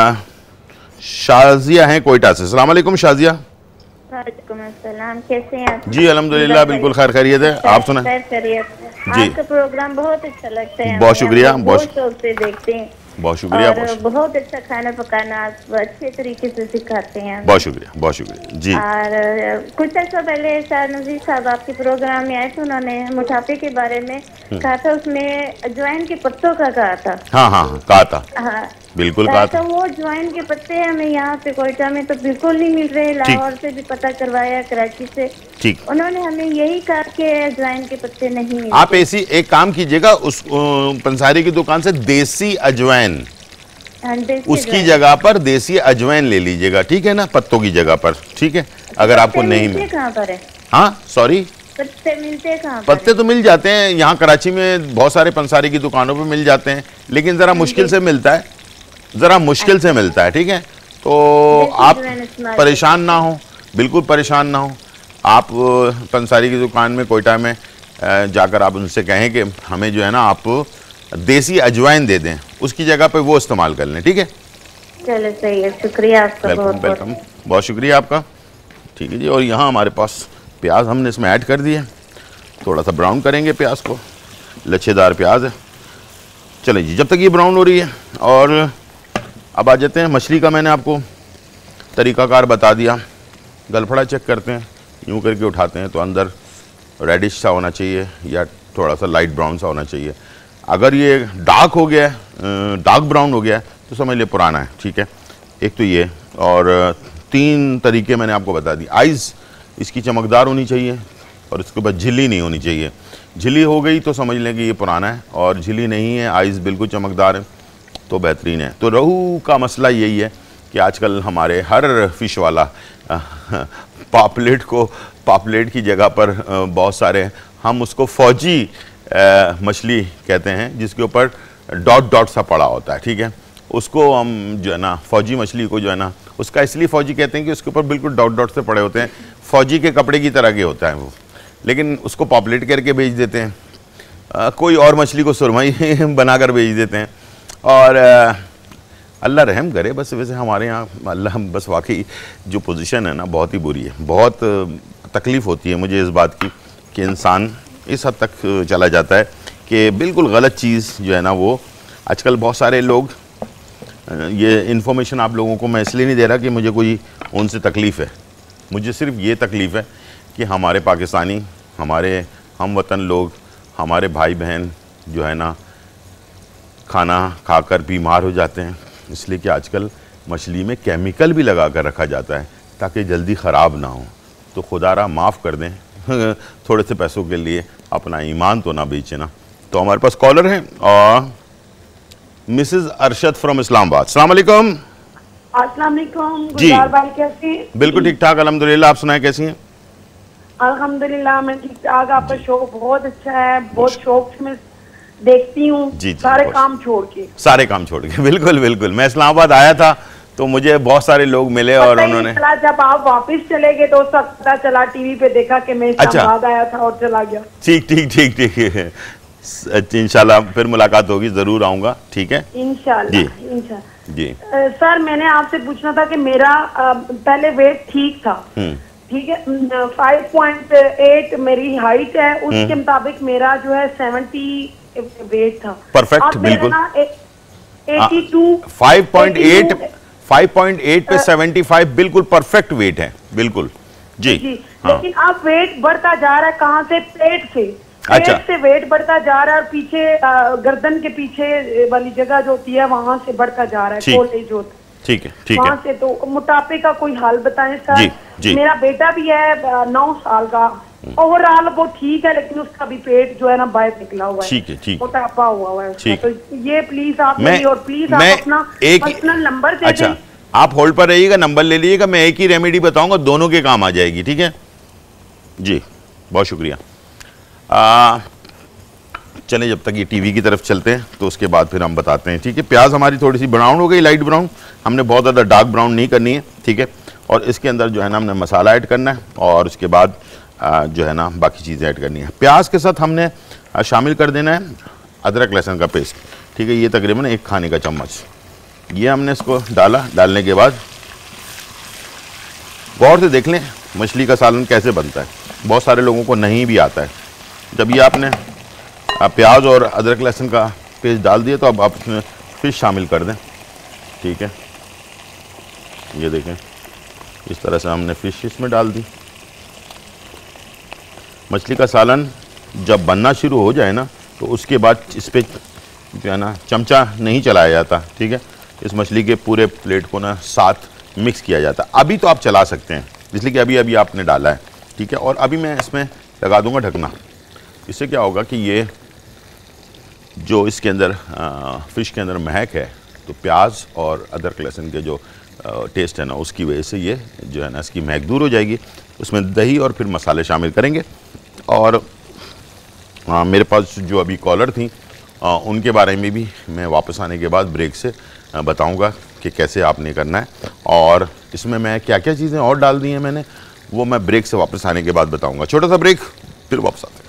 शाजिया हैं कोयटा से। अस्सलाम वालेकुम शाजिया। वालेकुम अस्सलाम, कैसे हैं आप? जी अल्हम्दुलिल्लाह बिल्कुल खैर खैरियत है, आप सुना? जी, आपका प्रोग्राम बहुत अच्छा लगता है, बहुत शुक्रिया, बहुत शौक से देखते हैं। बहुत शुक्रिया, और बहुत अच्छा खाना पकाना आप अच्छे तरीके से सिखाते हैं। बहुत शुक्रिया, बहुत शुक्रिया जी। और कुछ अर्सा पहले शाह नज़ीर साहब आपके प्रोग्राम में आए थे, उन्होंने मोटापे के बारे में कहा था, उसमें अजवाइन के पत्तों का कहा था। हाँ हाँ कहा था, हाँ बिल्कुल कहा था। वो अजवाइन के पत्ते हमें यहाँ पे कोयटा में तो बिल्कुल नहीं मिल रहे, लाहौर से भी पता करवाया, कराची से, ठीक। उन्होंने हमें यही कहा कि अजवाइन के पत्ते नहीं मिलते। आप ऐसी एक काम कीजिएगा, उस पंसारी की दुकान से देसी अजवाइन, उसकी जगह पर देसी अजवाइन ले लीजिएगा, ठीक है ना, पत्तों की जगह पर, ठीक है। अगर आपको नहीं मिलते कहाँ पर है? हाँ सॉरी, पत्ते मिलते कहाँ? पत्ते तो मिल जाते हैं यहाँ कराची में, बहुत सारे पंसारी की दुकानों पे मिल जाते हैं, लेकिन ज़रा मुश्किल से मिलता है, ज़रा मुश्किल से मिलता है, ठीक है। तो आप परेशान ना हो, बिल्कुल परेशान ना हो। आप पंसारी की दुकान में कोयटा में जाकर आप उनसे कहें कि हमें जो है ना आप देसी अजवाइन दे दें, उसकी जगह पे वो इस्तेमाल कर लें, ठीक है। चलो सही है, शुक्रिया आपका, वेलकम वेलकम, बहुत शुक्रिया आपका, ठीक है जी। और यहाँ हमारे पास प्याज हमने इसमें ऐड कर दिए, थोड़ा सा ब्राउन करेंगे प्याज को, लच्छेदार प्याज है। चलें जी, जब तक ये ब्राउन हो रही है। और अब आ जाते हैं मछली का, मैंने आपको तरीकाकार बता दिया। गलफड़ा चेक करते हैं, यूँ करके उठाते हैं तो अंदर रेडिश सा होना चाहिए या थोड़ा सा लाइट ब्राउन सा होना चाहिए। अगर ये डार्क हो गया है, डार्क ब्राउन हो गया है, तो समझ लिए पुराना है, ठीक है। एक तो ये, और तीन तरीके मैंने आपको बता दी। आइज़ इसकी चमकदार होनी चाहिए और इसके बाद झिल्ली नहीं होनी चाहिए। झिल्ली हो गई तो समझ लें कि ये पुराना है, और झिल्ली नहीं है, आइज़ बिल्कुल चमकदार है, तो बेहतरीन है। तो रोहू का मसला यही है कि आजकल हमारे हर फिश वाला पापलेट को पापलेट की जगह पर बहुत सारे, हम उसको फौजी मछली कहते हैं, जिसके ऊपर डॉट डॉट सा पड़ा होता है, ठीक है। उसको हम जो है ना फौजी मछली को जो है ना, उसका इसलिए फौजी कहते हैं कि उसके ऊपर बिल्कुल डॉट डॉट से पड़े होते हैं, फौजी के कपड़े की तरह के होता है वो, लेकिन उसको पॉपलेट करके बेच देते हैं। आ, कोई और मछली को सुरमई बनाकर बेच देते हैं। और आ, अल्लाह रहम करे बस। वैसे हमारे यहाँ अल्लाह बस वाकई जो पोजीशन है ना बहुत ही बुरी है, बहुत तकलीफ़ होती है मुझे इस बात की कि इंसान इस हद तक चला जाता है कि बिल्कुल गलत चीज़ जो है ना वो, आजकल बहुत सारे लोग, ये इन्फॉर्मेशन आप लोगों को मैं इसलिए नहीं दे रहा कि मुझे कोई उनसे तकलीफ़ है, मुझे सिर्फ ये तकलीफ़ है कि हमारे पाकिस्तानी, हमारे हम वतन लोग, हमारे भाई बहन जो है ना खाना खाकर बीमार हो जाते हैं, इसलिए कि आजकल मछली में केमिकल भी लगा कर रखा जाता है ताकि जल्दी ख़राब ना हो। तो खुदारा माफ़ कर दें, थोड़े से पैसों के लिए अपना ईमान तो ना बेचें ना। तो हमारे पास कॉलर हैं, और मिसेस अरशद फ्रॉम इस्लामाबाद। अस्सलाम वालेकुम। अस्सलाम वालेकुम जी। गुलजार भाई, कैसी हैं? बिल्कुल ठीक ठाक अल्हम्दुलिल्लाह, आप सुनाएं कैसी हैं? अल्हम्दुलिल्लाह मैं ठीक ठाक। आपका शो बहुत अच्छा है, बहुत शौक से मैं देखती हूँ, जी, जी, सारे बहुत। काम छोड़ के सारे काम छोड़ के बिल्कुल बिल्कुल। मैं इस्लामाबाद आया था तो मुझे बहुत सारे लोग मिले और पता ही नहीं उन्होंने, चला, जब आप वापस चले गए तो सब पता चला, टीवी पे देखा कि मैं अच्छा। इस्लामाबाद आया था और चला गया। ठीक ठीक ठीक ठीक है, इंशाल्लाह फिर मुलाकात होगी, ज़रूर आऊँगा, ठीक है इंशाल्लाह जी। इंशाल्लाह। जी। अ, सर मैंने आपसे पूछना था कि मेरा अ, पहले वेट ठीक था, हम्म ठीक है, फाइव पॉइंट एट मेरी हाइट है, उसके मुताबिक मेरा जो है सेवेंटी वेट था। Perfect, अब मेरा बिल्कुल। ना eighty two five point eight five point eight पे सेवेंटी फाइव बिल्कुल परफेक्ट वेट है, बिल्कुल जी, जी। हाँ। लेकिन अब वेट बढ़ता जा रहा है, कहाँ से? पेट से। अच्छा। पेट से वेट बढ़ता जा रहा है, और पीछे अ, गर्दन के पीछे वाली जगह जो होती है वहां से बढ़ता जा रहा है, ठीक। कोल्ड एज होता है ठीक है ठीक है। वहां से। तो मोटापे का कोई हाल बताएं सर। जी, जी। मेरा बेटा भी है अ, नौ साल का, ओवरऑल वो ठीक है, लेकिन उसका भी पेट जो है ना बाहर निकला हुआ है, ठीक है, ठीक। मोटापा हुआ हुआ है उसका। ठीक। तो ये प्लीज आप मैं मेरी, और प्लीज आप मैं अपना एक पर्सनल नंबर दे अच्छा, दें। आप होल्ड पर रहिएगा, नंबर ले लीजिएगा, मैं एक ही रेमेडी बताऊंगा, दोनों के काम आ जाएगी, ठीक है जी। बहुत शुक्रिया। आ, चलें, जब तक ये टीवी की तरफ चलते हैं तो उसके बाद फिर हम बताते हैं, ठीक है। प्याज हमारी थोड़ी सी ब्राउन हो गई, लाइट ब्राउन, हमने बहुत ज़्यादा डार्क ब्राउन नहीं करनी है, ठीक है। और इसके अंदर जो है ना हमने मसाला ऐड करना है, और उसके बाद आ, जो है ना बाकी चीज़ें ऐड करनी है। प्याज के साथ हमने आ, शामिल कर देना है अदरक लहसुन का पेस्ट, ठीक है। ये तकरीबन एक खाने का चम्मच, ये हमने इसको डाला। डालने के बाद गौर से देख लें मछली का सालन कैसे बनता है, बहुत सारे लोगों को नहीं भी आता है। जब ये आपने आप प्याज और अदरक लहसुन का पेस्ट डाल दिया तो अब आप इसमें फिश शामिल कर दें, ठीक है। ये देखें, इस तरह से हमने फिश इसमें डाल दी। मछली का सालन जब बनना शुरू हो जाए ना तो उसके बाद इस पर जो है ना चमचा नहीं चलाया जाता, ठीक है। इस मछली के पूरे प्लेट को ना साथ मिक्स किया जाता है। अभी तो आप चला सकते हैं, इसलिए कि अभी अभी आपने डाला है, ठीक है। और अभी मैं इसमें लगा दूंगा ढकना। इससे क्या होगा कि ये जो इसके अंदर आ, फ़िश के अंदर महक है, तो प्याज और अदरक लहसुन के जो आ, टेस्ट है ना उसकी वजह से ये जो है ना इसकी महक दूर हो जाएगी। उसमें दही और फिर मसाले शामिल करेंगे। और आ, मेरे पास जो अभी कॉलर थी आ, उनके बारे में भी मैं वापस आने के बाद ब्रेक से आ, बताऊंगा कि कैसे आपने करना है, और इसमें मैं क्या क्या चीज़ें और डाल दी हैं मैंने, वो मैं ब्रेक से वापस आने के बाद बताऊंगा। छोटा सा ब्रेक, फिर वापस आते हैं।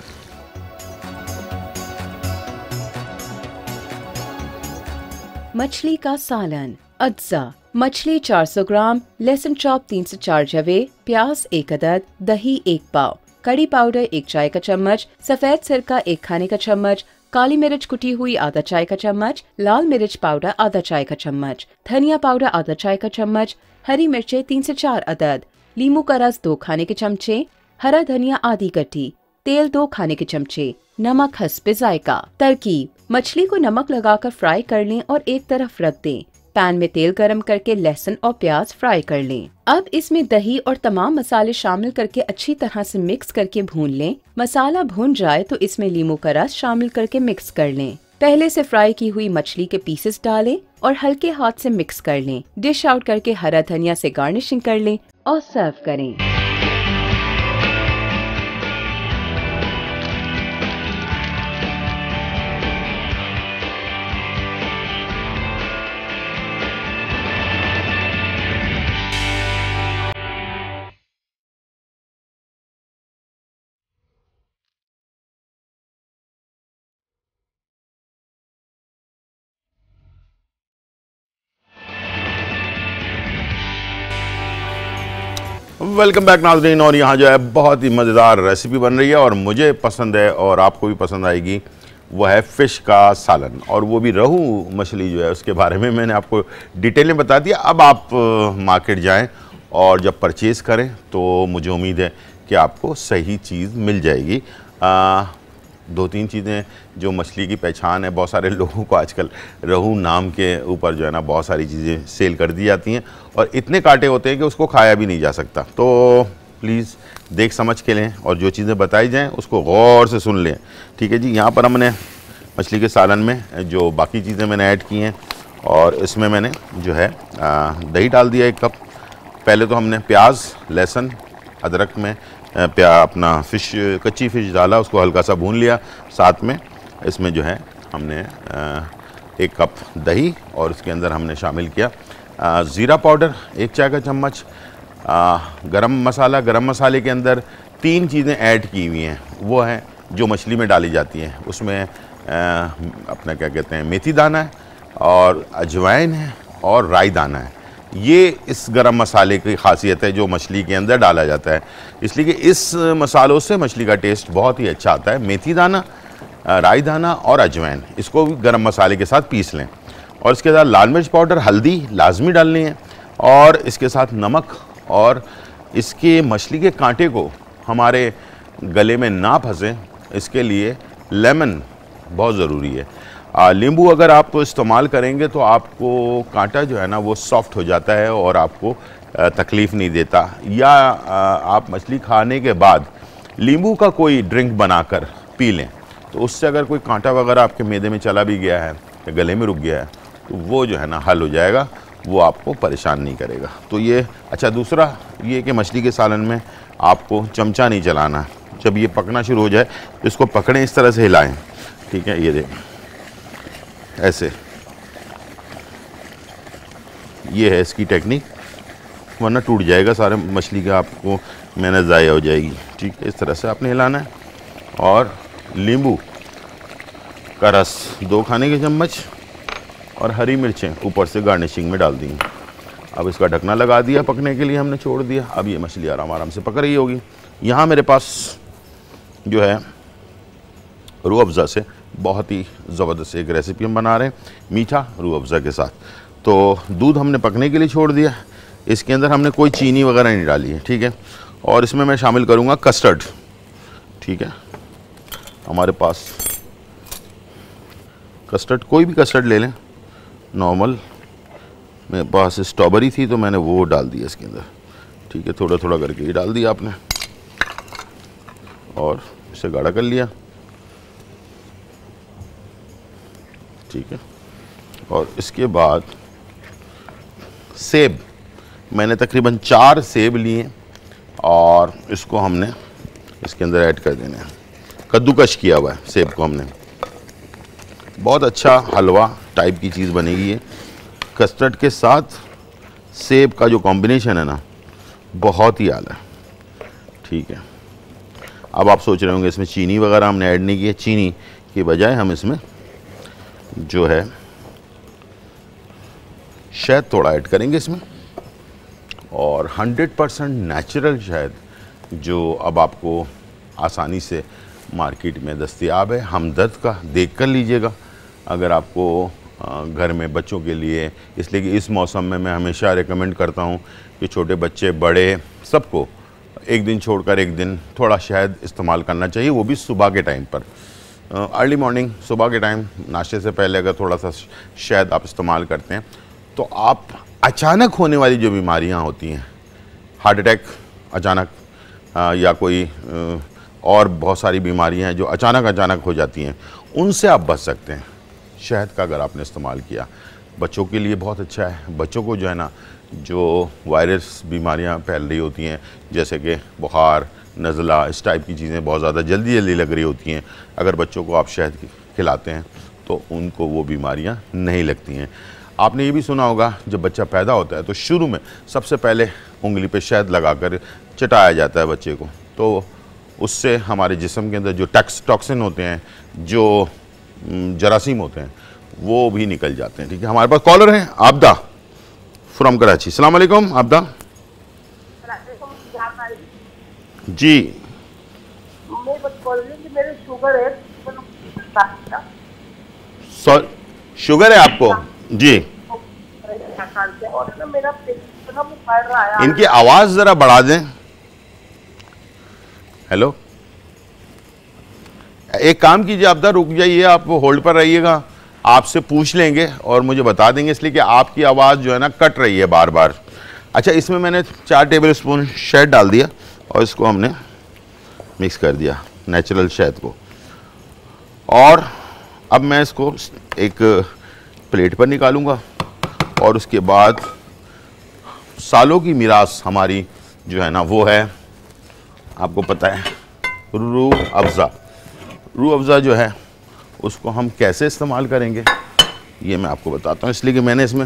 मछली का सालन अज्जा मछली चार सौ ग्राम, लहसुन चॉप तीन से चार जवे, प्याज एक अदद, दही एक पाव, कड़ी पाउडर एक चाय का चम्मच, सफेद सिरका एक खाने का चम्मच, काली मिर्च कुटी हुई आधा चाय का चम्मच, लाल मिर्च पाउडर आधा चाय का चम्मच, धनिया पाउडर आधा चाय का चम्मच, हरी मिर्चें तीन से चार अदद, लींबू का रस दो खाने के चमचे, हरा धनिया आधी कटी, तेल दो खाने के चमचे, नमक हस्बे जायका। तरकीब: मछली को नमक लगाकर फ्राई कर लें और एक तरफ रख दें। पैन में तेल गरम करके लहसुन और प्याज फ्राई कर लें। अब इसमें दही और तमाम मसाले शामिल करके अच्छी तरह से मिक्स करके भून लें। मसाला भून जाए तो इसमें लींबू का रस शामिल करके मिक्स कर लें। पहले से फ्राई की हुई मछली के पीसेस डालें और हल्के हाथ से मिक्स कर लें। डिश आउट करके हरा धनिया से गार्निशिंग कर लें और सर्व करें। वेलकम बैक नाज़रीन। और यहाँ जो है बहुत ही मज़ेदार रेसिपी बन रही है और मुझे पसंद है और आपको भी पसंद आएगी। वो है फ़िश का सालन, और वो भी रहू मछली जो है उसके बारे में मैंने आपको डिटेल में बता दिया। अब आप मार्केट जाएं और जब परचेज़ करें तो मुझे उम्मीद है कि आपको सही चीज़ मिल जाएगी। आ, दो तीन चीज़ें जो मछली की पहचान है, बहुत सारे लोगों को आजकल रहू नाम के ऊपर जो है ना बहुत सारी चीज़ें सेल कर दी जाती हैं और इतने कांटे होते हैं कि उसको खाया भी नहीं जा सकता। तो प्लीज़ देख समझ के लें और जो चीज़ें बताई जाएं उसको गौर से सुन लें। ठीक है जी। यहाँ पर हमने मछली के सालन में जो बाकी चीज़ें मैंने ऐड की हैं और इसमें मैंने जो है दही डाल दिया एक कप। पहले तो हमने प्याज, लहसुन, अदरक में प्या अपना फ़िश कच्ची फ़िश डाला, उसको हल्का सा भून लिया। साथ में इसमें जो है हमने एक कप दही और उसके अंदर हमने शामिल किया ज़ीरा पाउडर एक चाय का चम्मच, गरम मसाला। गरम मसाले के अंदर तीन चीज़ें ऐड की हुई हैं, वो हैं जो मछली में डाली जाती हैं। उसमें आ, अपना क्या कहते हैं मेथी दाना है और अजवाइन है और राई दाना है। ये इस गरम मसाले की खासियत है जो मछली के अंदर डाला जाता है, इसलिए कि इस मसालों से मछली का टेस्ट बहुत ही अच्छा आता है। मेथी दाना, राई दाना और अजवाइन, इसको भी गरम मसाले के साथ पीस लें और इसके साथ लाल मिर्च पाउडर, हल्दी लाजमी डालनी है और इसके साथ नमक। और इसके मछली के कांटे को हमारे गले में ना फंसे इसके लिए लेमन बहुत ज़रूरी है। नींबू अगर आप इस्तेमाल करेंगे तो आपको कांटा जो है ना वो सॉफ्ट हो जाता है और आपको तकलीफ़ नहीं देता। या आप मछली खाने के बाद नींबू का कोई ड्रिंक बनाकर पी लें तो उससे अगर कोई कांटा वगैरह आपके मैदे में चला भी गया है या गले में रुक गया है तो वो जो है ना हल हो जाएगा, वो आपको परेशान नहीं करेगा। तो ये अच्छा। दूसरा ये कि मछली के सालन में आपको चमचा नहीं चलाना। जब ये पकना शुरू हो जाए तो इसको पकड़ें, इस तरह से हिलाएं। ठीक है, ये देखें ऐसे, ये है इसकी टेक्निक, वरना टूट जाएगा सारे मछली का, आपको मेहनत ज़ाया हो जाएगी। ठीक है, इस तरह से आपने हिलाना है। और नींबू का रस दो खाने के चम्मच और हरी मिर्चें ऊपर से गार्निशिंग में डाल दी। अब इसका ढकना लगा दिया, पकने के लिए हमने छोड़ दिया। अब ये मछली आराम आराम से पक रही होगी। यहाँ मेरे पास जो है रूह अफ़ज़ा से बहुत ही ज़बरदस्त एक रेसिपी हम बना रहे हैं, मीठा रूह अफ़ज़ा के साथ। तो दूध हमने पकने के लिए छोड़ दिया, इसके अंदर हमने कोई चीनी वगैरह नहीं डाली है। ठीक है, और इसमें मैं शामिल करूँगा कस्टर्ड। ठीक है, हमारे पास कस्टर्ड, कोई भी कस्टर्ड ले लें, नॉर्मल। मेरे पास स्ट्रॉबेरी थी तो मैंने वो डाल दिया इसके अंदर। ठीक है, थोड़ा थोड़ा करके ये डाल दिया आपने और इसे गाढ़ा कर लिया। ठीक है, और इसके बाद सेब, मैंने तकरीबन चार सेब लिए और इसको हमने इसके अंदर ऐड कर देना है। कद्दूकश किया हुआ है सेब को हमने। बहुत अच्छा हलवा टाइप की चीज़ बनेगी ये। कस्टर्ड के साथ सेब का जो कॉम्बिनेशन है ना, बहुत ही आला है। ठीक है, अब आप सोच रहे होंगे इसमें चीनी वगैरह हमने ऐड नहीं की है। चीनी की बजाय हम इसमें जो है शहद थोड़ा ऐड करेंगे इसमें, और हंड्रेड परसेंट नेचुरल शहद जो अब आपको आसानी से मार्केट में दस्तयाब है। हमदर्द का देख कर लीजिएगा अगर आपको घर में बच्चों के लिए, इसलिए कि इस मौसम में मैं हमेशा रेकमेंड करता हूँ कि छोटे बच्चे बड़े सबको एक दिन छोड़कर एक दिन थोड़ा शहद इस्तेमाल करना चाहिए, वो भी सुबह के टाइम पर, अर्ली मॉर्निंग, सुबह के टाइम नाश्ते से पहले अगर थोड़ा सा शहद आप इस्तेमाल करते हैं तो आप अचानक होने वाली जो बीमारियां होती हैं, हार्ट अटैक अचानक आ, या कोई आ, और बहुत सारी बीमारियां हैं जो अचानक अचानक हो जाती हैं, उनसे आप बच सकते हैं शहद का अगर आपने इस्तेमाल किया। बच्चों के लिए बहुत अच्छा है। बच्चों को जो है ना, जो वायरस बीमारियां फैल रही होती हैं जैसे कि बुखार, नज़ला, इस टाइप की चीज़ें बहुत ज़्यादा जल्दी जल्दी लग रही होती हैं, अगर बच्चों को आप शहद खिलाते हैं तो उनको वो बीमारियां नहीं लगती हैं। आपने ये भी सुना होगा जब बच्चा पैदा होता है तो शुरू में सबसे पहले उंगली पे शहद लगाकर चटाया जाता है बच्चे को, तो उससे हमारे जिस्म के अंदर जो टैक्स टॉक्सिन होते हैं, जो जरासीम होते हैं, वो भी निकल जाते हैं। ठीक है, हमारे पास कॉलर हैं आबदा फ्रॉम कराची। अस्सलाम वालेकुम आबदा जी। मेरे शुगर है, शुगर है आपको जी? और ना मेरा पेट बढ़ रहा है। इनकी आवाज जरा बढ़ा दें। हेलो, एक काम कीजिए आबदा, रुक जाइए, आप होल्ड पर रहिएगा, आपसे पूछ लेंगे और मुझे बता देंगे, इसलिए कि आपकी आवाज़ जो है ना कट रही है बार बार। अच्छा, इसमें मैंने चार टेबल स्पून शहद डाल दिया और इसको हमने मिक्स कर दिया, नेचुरल शहद को, और अब मैं इसको एक प्लेट पर निकालूंगा और उसके बाद सालों की मिरास हमारी जो है ना वो है, आपको पता है, रूह अफ़ज़ा। रूह अफ़ज़ा जो है उसको हम कैसे इस्तेमाल करेंगे ये मैं आपको बताता हूँ, इसलिए कि मैंने इसमें,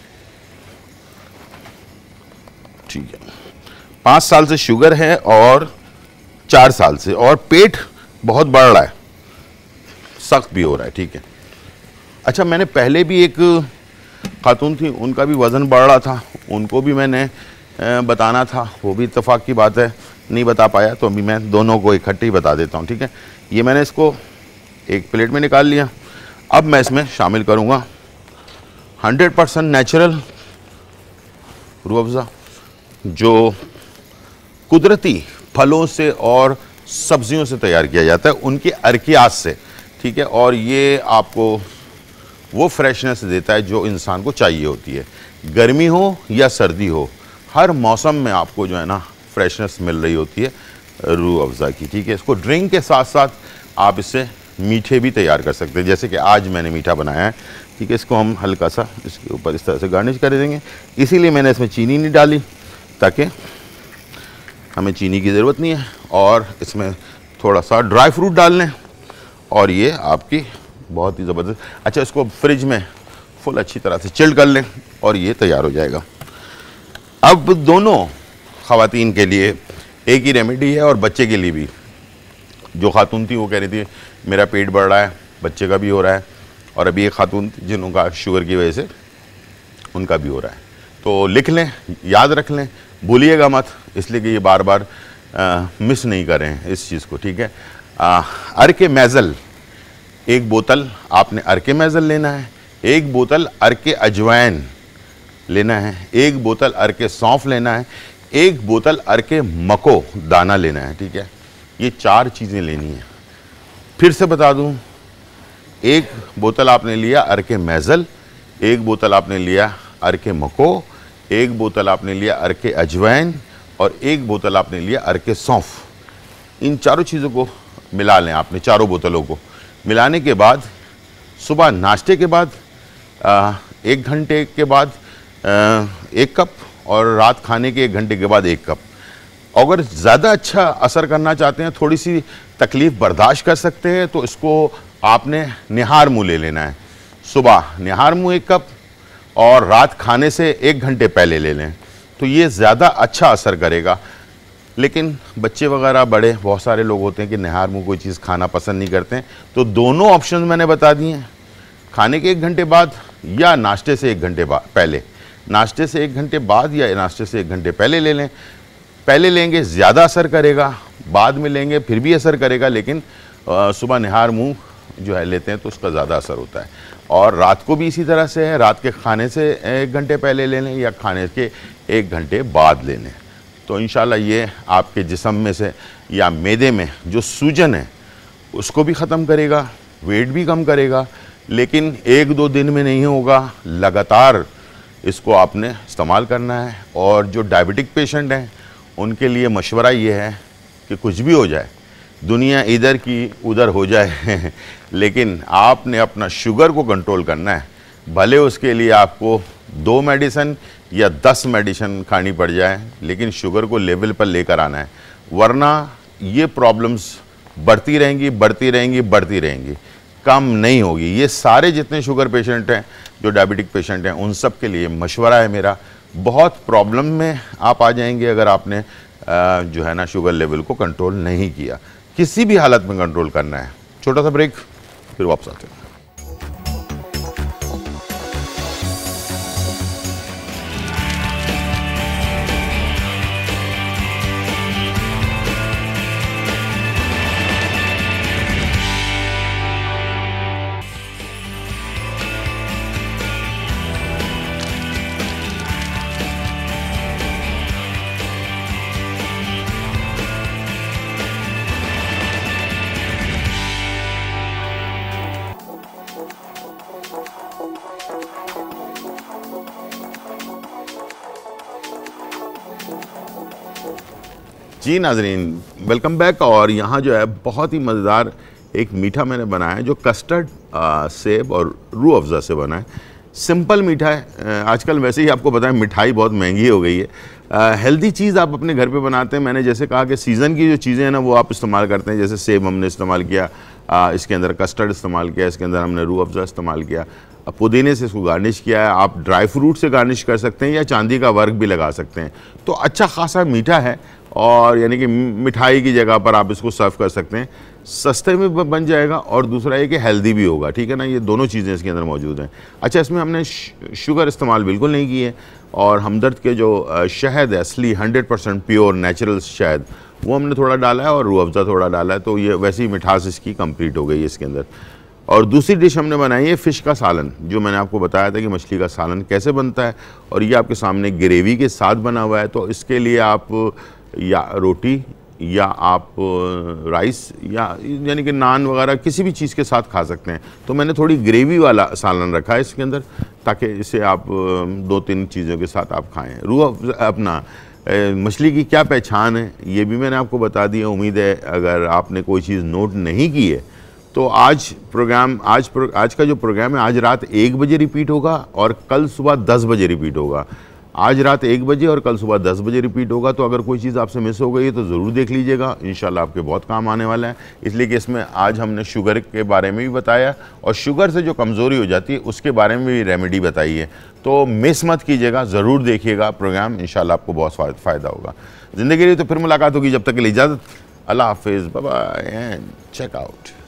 ठीक है, पाँच साल से शुगर है और चार साल से, और पेट बहुत बढ़ रहा है, सख्त भी हो रहा है। ठीक है, अच्छा, मैंने पहले भी एक खातून थी, उनका भी वज़न बढ़ रहा था, उनको भी मैंने बताना था, वो भी इत्तेफाक की बात है नहीं बता पाया, तो अभी मैं दोनों को इकट्ठे ही बता देता हूँ। ठीक है, ये मैंने इसको एक प्लेट में निकाल लिया। अब मैं इसमें शामिल करूँगा hundred percent natural Rooh Afza, जो कुदरती फलों से और सब्जियों से तैयार किया जाता है, उनके अर्कियात से। ठीक है, और ये आपको वो फ्रेशनेस देता है जो इंसान को चाहिए होती है, गर्मी हो या सर्दी हो, हर मौसम में आपको जो है ना फ्रेशनेस मिल रही होती है रूह अफ़ज़ा की। ठीक है, इसको ड्रिंक के साथ साथ आप इससे मीठे भी तैयार कर सकते हैं, जैसे कि आज मैंने मीठा बनाया है। ठीक है, इसको हम हल्का सा इसके ऊपर इस तरह से गार्निश कर देंगे, इसीलिए मैंने इसमें चीनी नहीं डाली, ताकि हमें चीनी की ज़रूरत नहीं है, और इसमें थोड़ा सा ड्राई फ्रूट डाल लें और ये आपकी बहुत ही ज़बरदस्त। अच्छा, इसको फ्रिज में फुल अच्छी तरह से चिल्ड कर लें और ये तैयार हो जाएगा। अब दोनों ख़वातीन के लिए एक ही रेमेडी है और बच्चे के लिए भी। जो खातून थी वो कह रही थी मेरा पेट बढ़ रहा है, बच्चे का भी हो रहा है, और अभी एक खातून थी जिनका शुगर की वजह से उनका भी हो रहा है। तो लिख लें, याद रख लें, भूलिएगा मत, इसलिए कि ये बार बार आ, मिस नहीं करें इस चीज़ को। ठीक है, अर्के मैज़ल, एक बोतल आपने अर्के मैज़ल लेना है, एक बोतल अर्के अजवाइन लेना है, एक बोतल अर्के सौंफ लेना है, एक बोतल अर्के मको दाना लेना है। ठीक है, ये चार चीज़ें लेनी है। फिर से बता दूं, एक बोतल आपने लिया अर्के मैज़ल, एक बोतल आपने लिया अर्के मको, एक बोतल आपने लिया अर्के अजवाइन, और एक बोतल आपने लिया अर्के सौंफ। इन चारों चीज़ों को मिला लें आपने, चारों बोतलों को मिलाने के बाद सुबह नाश्ते के बाद आ, एक घंटे के बाद आ, एक कप, और रात खाने के एक घंटे के बाद एक कप। अगर ज़्यादा अच्छा असर करना चाहते हैं, थोड़ी सी तकलीफ़ बर्दाश्त कर सकते हैं, तो इसको आपने निहार मुँह ले लेना है। सुबह निहार मुँह एक कप और रात खाने से एक घंटे पहले ले लें, तो ये ज़्यादा अच्छा असर करेगा। लेकिन बच्चे वगैरह, बड़े, बहुत सारे लोग होते हैं कि निहार मुँह कोई चीज़ खाना पसंद नहीं करते हैं, तो दोनों ऑप्शन मैंने बता दिए हैं, खाने के एक घंटे बाद या नाश्ते से एक घंटे बाद पहले। नाश्ते से एक घंटे बाद या नाश्ते से एक घंटे पहले ले लें। पहले लेंगे ज़्यादा असर करेगा, बाद में लेंगे फिर भी असर करेगा, लेकिन सुबह निहार मुंह जो है लेते हैं तो उसका ज़्यादा असर होता है। और रात को भी इसी तरह से है, रात के खाने से एक घंटे पहले ले लें या खाने के एक घंटे बाद ले लें, तो इंशाल्लाह ये आपके जिस्म में से या मैदे में जो सूजन है उसको भी ख़त्म करेगा, वेट भी कम करेगा। लेकिन एक दो दिन में नहीं होगा, लगातार इसको आपने इस्तेमाल करना है। और जो डायबिटिक पेशेंट हैं उनके लिए मशवरा ये है कि कुछ भी हो जाए, दुनिया इधर की उधर हो जाए लेकिन आपने अपना शुगर को कंट्रोल करना है। भले उसके लिए आपको दो मेडिसिन या दस मेडिसिन खानी पड़ जाए, लेकिन शुगर को लेवल पर लेकर आना है, वरना ये प्रॉब्लम्स बढ़ती रहेंगी बढ़ती रहेंगी बढ़ती रहेंगी, कम नहीं होगी। ये सारे जितने शुगर पेशेंट हैं, जो डायबिटिक पेशेंट हैं, उन सब के लिए मशवरा है मेरा। बहुत प्रॉब्लम में आप आ जाएंगे अगर आपने जो है ना शुगर लेवल को कंट्रोल नहीं किया। किसी भी हालत में कंट्रोल करना है। छोटा सा ब्रेक, फिर वापस आते हैं। जी नाजरीन, वेलकम बैक। और यहाँ जो है बहुत ही मज़ेदार एक मीठा मैंने बनाया है जो कस्टर्ड सेब और रूह अफ़ज़ा से बना है। सिंपल मीठा है। आजकल वैसे ही आपको पता है मिठाई बहुत महंगी हो गई है। हेल्दी चीज़ आप अपने घर पे बनाते हैं। मैंने जैसे कहा कि सीज़न की जो चीज़ें हैं ना वो आप इस्तेमाल करते हैं। जैसे सेब हमने इस्तेमाल किया, आ, इसके अंदर कस्टर्ड इस्तेमाल किया, इसके अंदर हमने रूह अफ़ज़ा इस्तेमाल किया, पुदीने से इसको गार्निश किया है। आप ड्राई फ्रूट से गार्निश कर सकते हैं या चांदी का वर्क भी लगा सकते हैं। तो अच्छा खासा मीठा है और यानी कि मिठाई की जगह पर आप इसको सर्व कर सकते हैं। सस्ते में बन जाएगा और दूसरा ये कि हेल्दी भी होगा। ठीक है ना, ये दोनों चीज़ें इसके अंदर मौजूद हैं। अच्छा, इसमें हमने शुगर इस्तेमाल बिल्कुल नहीं की है और हमदर्द के जो शहद है असली हंड्रेड परसेंट प्योर नेचुरल शहद वो हमने थोड़ा डाला है और रूह अफ़ज़ा थोड़ा डाला है। तो ये वैसी मिठास इसकी कंप्लीट हो गई है इसके अंदर। और दूसरी डिश हमने बनाई है फ़िश का सालन, जो मैंने आपको बताया था कि मछली का सालन कैसे बनता है, और ये आपके सामने ग्रेवी के साथ बना हुआ है। तो इसके लिए आप या रोटी या आप राइस या यानी कि नान वगैरह किसी भी चीज़ के साथ खा सकते हैं। तो मैंने थोड़ी ग्रेवी वाला सालन रखा है इसके अंदर ताकि इसे आप दो तीन चीज़ों के साथ आप खाएं। रूह अपना मछली की क्या पहचान है ये भी मैंने आपको बता दी है। उम्मीद है अगर आपने कोई चीज़ नोट नहीं की है तो आज प्रोग्राम आज प्रो, आज का जो प्रोग्राम है आज रात एक बजे रिपीट होगा और कल सुबह दस बजे रिपीट होगा। आज रात एक बजे और कल सुबह दस बजे रिपीट होगा। तो अगर कोई चीज़ आपसे मिस हो गई है तो ज़रूर देख लीजिएगा, इंशाल्लाह आपके बहुत काम आने वाला है। इसलिए कि इसमें आज हमने शुगर के बारे में भी बताया और शुगर से जो कमज़ोरी हो जाती है उसके बारे में भी रेमेडी बताई है। तो मिस मत कीजिएगा, ज़रूर देखिएगा प्रोग्राम, इंशाल्लाह आपको बहुत फ़ायदा होगा। ज़िंदगी रही तो फिर मुलाकात होगी, जब तक के लिए इजाज़त, अल्लाह हाफिज़, bye bye and check out.